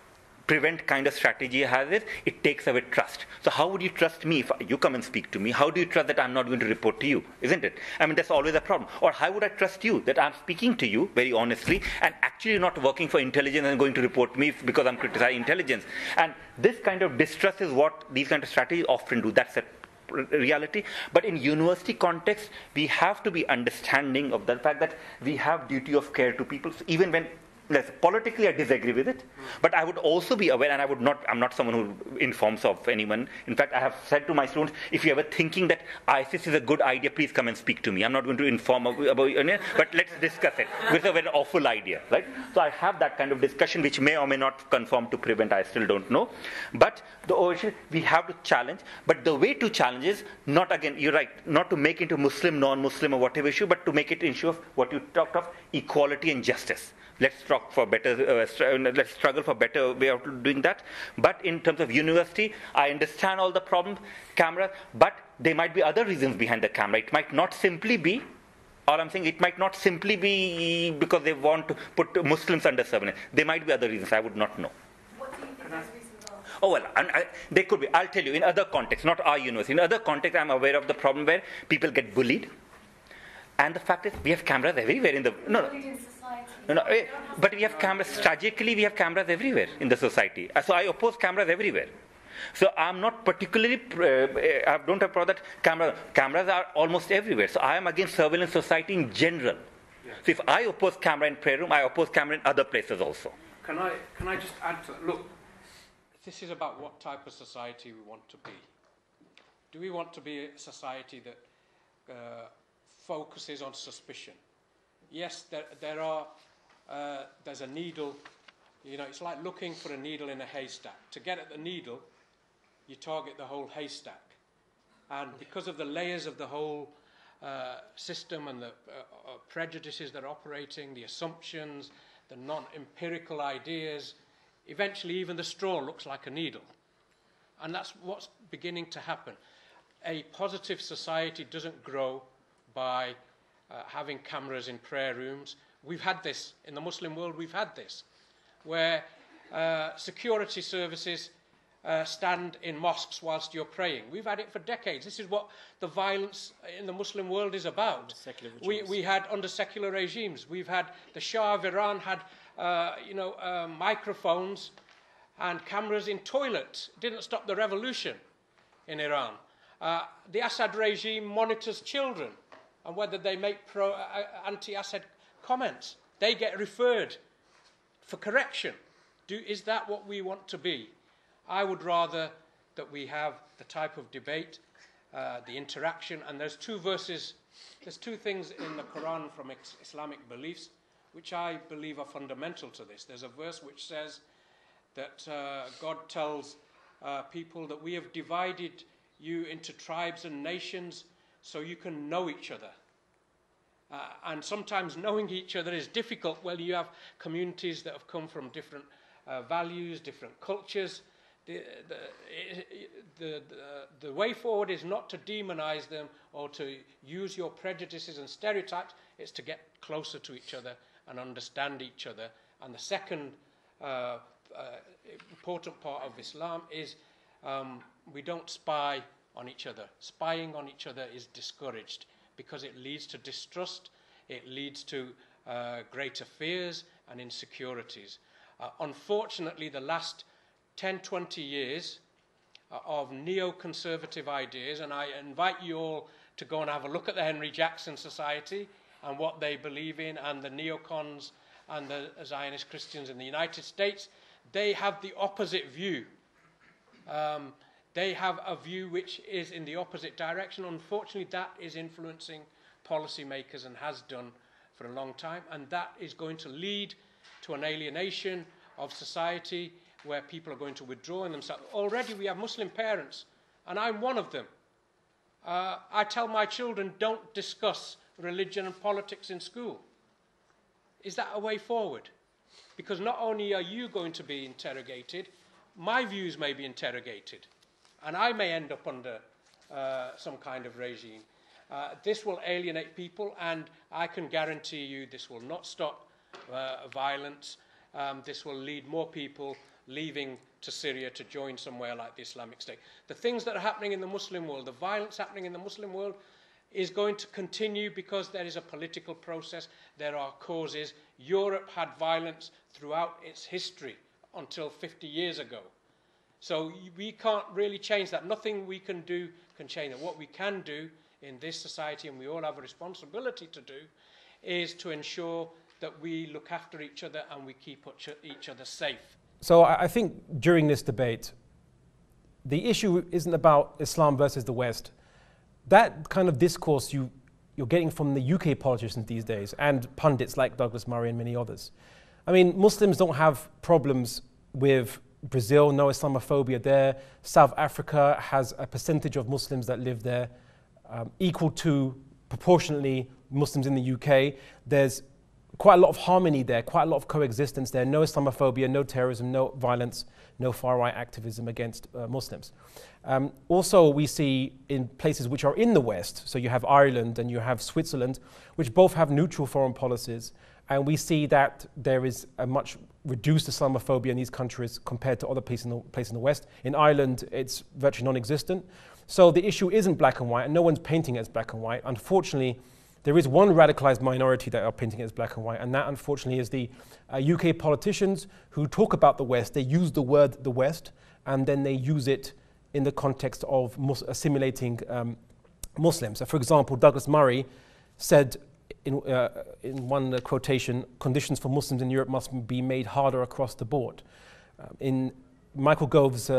E: prevent kind of strategy has is, it takes away trust. So how would you trust me if you come and speak to me? How do you trust that I'm not going to report to you? Isn't it? I mean, that's always a problem. Or how would I trust you that I'm speaking to you very honestly and actually not working for intelligence and going to report me because I'm criticizing intelligence? And this kind of distrust is what these kind of strategies often do. That's a reality. But in university context, we have to be understanding of the fact that we have duty of care to people, even when politically I disagree with it, but I would also be aware, and I'm not someone who informs of anyone. In fact, I have said to my students, if you're ever thinking that ISIS is a good idea, please come and speak to me. I'm not going to inform about it, but let's discuss it. It's a very awful idea, right? So I have that kind of discussion, which may or may not conform to prevent, I still don't know. But the origin, we have to challenge, but the way to challenge is not, again, you're right, not to make it into Muslim, non-Muslim or whatever issue, but to make it issue of what you talked of, equality and justice. Let's talk for better. Let's struggle for better way of doing that. But in terms of university, I understand all the problems, camera. But there might be other reasons behind the camera. It might not simply be. All I'm saying, it might not simply be because they want to put Muslims under surveillance. There might be other reasons. I would not know.
J: What do you think those reasons are?
E: Oh well, they could be. I'll tell you. In other contexts, not our university. In other contexts, I'm aware of the problem where people get bullied. And the fact is, we have cameras everywhere in the but we have cameras. Tragically, we have cameras everywhere in the society. So I oppose cameras everywhere. So I'm not particularly. I don't have a problem that cameras are almost everywhere. So I am against surveillance society in general. Yes. So if I oppose camera in prayer room, I oppose camera in other places also.
B: Can I just add to that? Look, this is about what type of society we want to be. Do we want to be a society that focuses on suspicion? Yes, there's a needle. It's like looking for a needle in a haystack. To get at the needle, you target the whole haystack. And because of the layers of the whole system and the prejudices that are operating, the assumptions, the non-empirical ideas. Eventually, even the straw looks like a needle. And that's what's beginning to happen. A positive society doesn't grow by having cameras in prayer rooms. We've had this. In the Muslim world, we've had this, where security services stand in mosques whilst you're praying. We've had it for decades. This is what the violence in the Muslim world is about. We had under secular regimes. We've had the Shah of Iran had microphones and cameras in toilets. It didn't stop the revolution in Iran. The Assad regime monitors children and whether they make anti-Assad comments. They get referred for correction. Is that what we want to be? I would rather that we have the type of debate, the interaction, and there's two things in the Quran from Islamic beliefs which I believe are fundamental to this. There's a verse which says that God tells people that we have divided you into tribes and nations so you can know each other. And sometimes knowing each other is difficult when you have communities that have come from different values, different cultures. The way forward is not to demonize them or to use your prejudices and stereotypes. It's to get closer to each other and understand each other. And the second important part of Islam is we don't spy on each other. Spying on each other is discouraged because it leads to distrust, it leads to greater fears and insecurities. Unfortunately, the last 10, 20 years of neoconservative ideas, and I invite you all to go and have a look at the Henry Jackson Society and what they believe in, and the neocons and the Zionist Christians in the United States. They have the opposite view. They have a view which is in the opposite direction. Unfortunately, that is influencing policymakers and has done for a long time, and that is going to lead to an alienation of society where people are going to withdraw in themselves. Already we have Muslim parents, and I'm one of them. I tell my children, don't discuss religion and politics in school. Is that a way forward? Because not only are you going to be interrogated, my views may be interrogated, and I may end up under some kind of regime. This will alienate people, and I can guarantee you this will not stop violence. This will lead more people leaving to Syria to join somewhere like the Islamic State. The things that are happening in the Muslim world, the violence happening in the Muslim world, is going to continue because there is a political process, there are causes. Europe had violence throughout its history until 50 years ago. So we can't really change that. Nothing we can do can change it. What we can do in this society, and we all have a responsibility to do, is to ensure that we look after each other and we keep each other safe.
D: So I think during this debate, the issue isn't about Islam versus the West. That kind of discourse you're getting from the UK politicians these days and pundits like Douglas Murray and many others. I mean, Muslims don't have problems with Brazil, no Islamophobia there. South Africa has a percentage of Muslims that live there equal to proportionately Muslims in the UK. There's quite a lot of harmony there, quite a lot of coexistence there. No Islamophobia, no terrorism, no violence, no far-right activism against Muslims. Also, we see in places which are in the West, so you have Ireland and you have Switzerland, which both have neutral foreign policies, and we see that there is a much reduced Islamophobia in these countries compared to other places in the West. In Ireland, it's virtually non-existent. So the issue isn't black and white, and no one's painting it as black and white. Unfortunately, there is one radicalized minority that are painting it as black and white, and that, unfortunately, is the UK politicians who talk about the West. They use the word the West, and then they use it in the context of assimilating Muslims. So, for example, Douglas Murray said in one quotation, conditions for Muslims in Europe must be made harder across the board. In Michael Gove's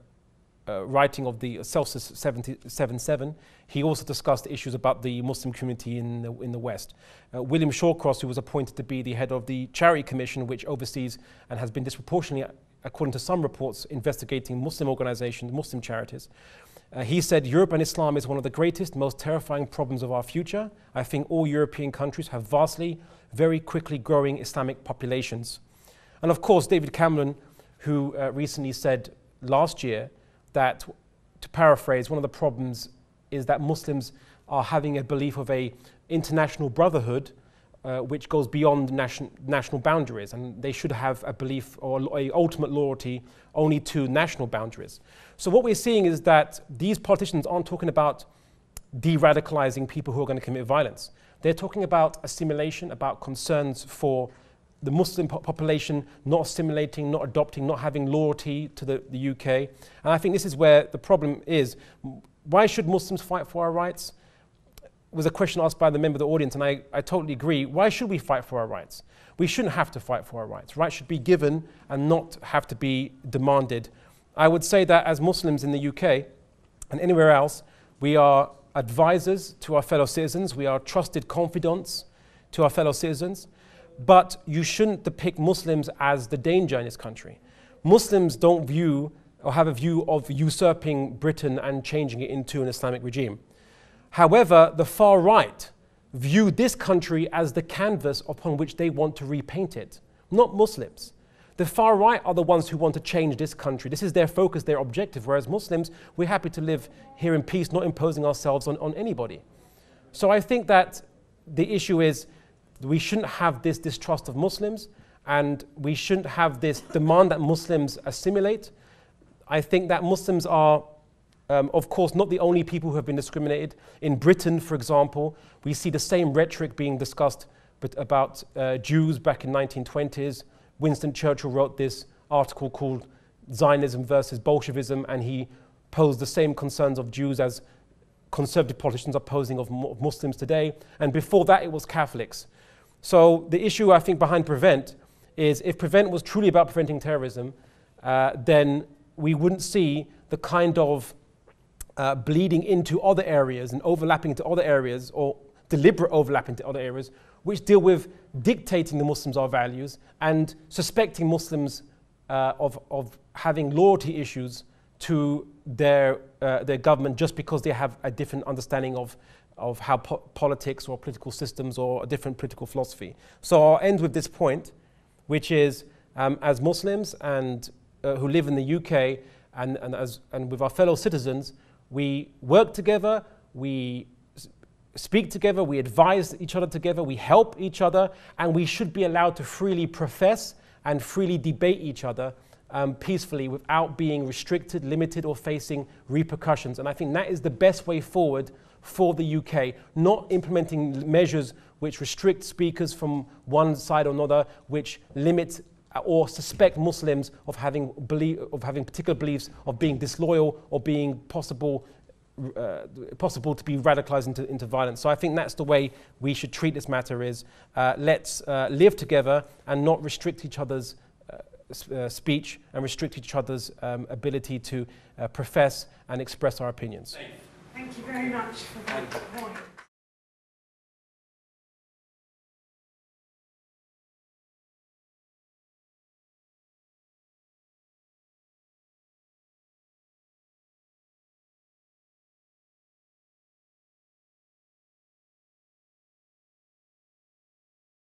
D: writing of the Celsius 77, he also discussed issues about the Muslim community in the West. William Shawcross, who was appointed to be the head of the Charity Commission, which oversees and has been disproportionately according to some reports investigating Muslim organizations, Muslim charities. He said, Europe and Islam is one of the greatest, most terrifying problems of our future. I think all European countries have vastly, very quickly growing Islamic populations. And of course, David Cameron, who recently said last year that, to paraphrase, one of the problems is that Muslims are having a belief of a international brotherhood which goes beyond national boundaries, and they should have a belief or a ultimate loyalty only to national boundaries. So what we're seeing is that these politicians aren't talking about de-radicalizing people who are going to commit violence. They're talking about assimilation, about concerns for the Muslim population not assimilating, not adopting, not having loyalty to the UK. And I think this is where the problem is. Why should Muslims fight for our rights? Was a question asked by the member of the audience, and I totally agree. Why should we fight for our rights? We shouldn't have to fight for our rights. Rights should be given and not have to be demanded. I would say that as Muslims in the UK and anywhere else, we are advisors to our fellow citizens. We are trusted confidants to our fellow citizens. But you shouldn't depict Muslims as the danger in this country. Muslims don't view or have a view of usurping Britain and changing it into an Islamic regime. However, the far right view this country as the canvas upon which they want to repaint it, not Muslims. The far right are the ones who want to change this country. This is their focus, their objective, whereas Muslims, we're happy to live here in peace, not imposing ourselves on anybody. So I think that the issue is we shouldn't have this distrust of Muslims, and we shouldn't have this demand that Muslims assimilate. I think that Muslims are, of course, not the only people who have been discriminated. In Britain, for example, we see the same rhetoric being discussed about Jews back in the 1920s. Winston Churchill wrote this article called Zionism versus Bolshevism, and he posed the same concerns of Jews as conservative politicians are posing of Muslims today. And before that, it was Catholics. So the issue, I think, behind PREVENT is if PREVENT was truly about preventing terrorism, then we wouldn't see the kind of bleeding into other areas and overlapping into other areas, or deliberate overlap into other areas, which deal with dictating the Muslims our values and suspecting Muslims of having loyalty issues to their government just because they have a different understanding of how politics or political systems or a different political philosophy. So I'll end with this point, which is as Muslims and who live in the UK and with our fellow citizens, we work together, we speak together, we advise each other together, we help each other, and we should be allowed to freely profess and freely debate each other peacefully without being restricted, limited, or facing repercussions. And I think that is the best way forward for the UK, not implementing measures which restrict speakers from one side or another, which limit or suspect Muslims of having particular beliefs, of being disloyal or being possible to be radicalized into violence. So I think that's the way we should treat this matter is let's live together and not restrict each other's speech and restrict each other's ability to profess and express our opinions.
A: Thank you very much for that point.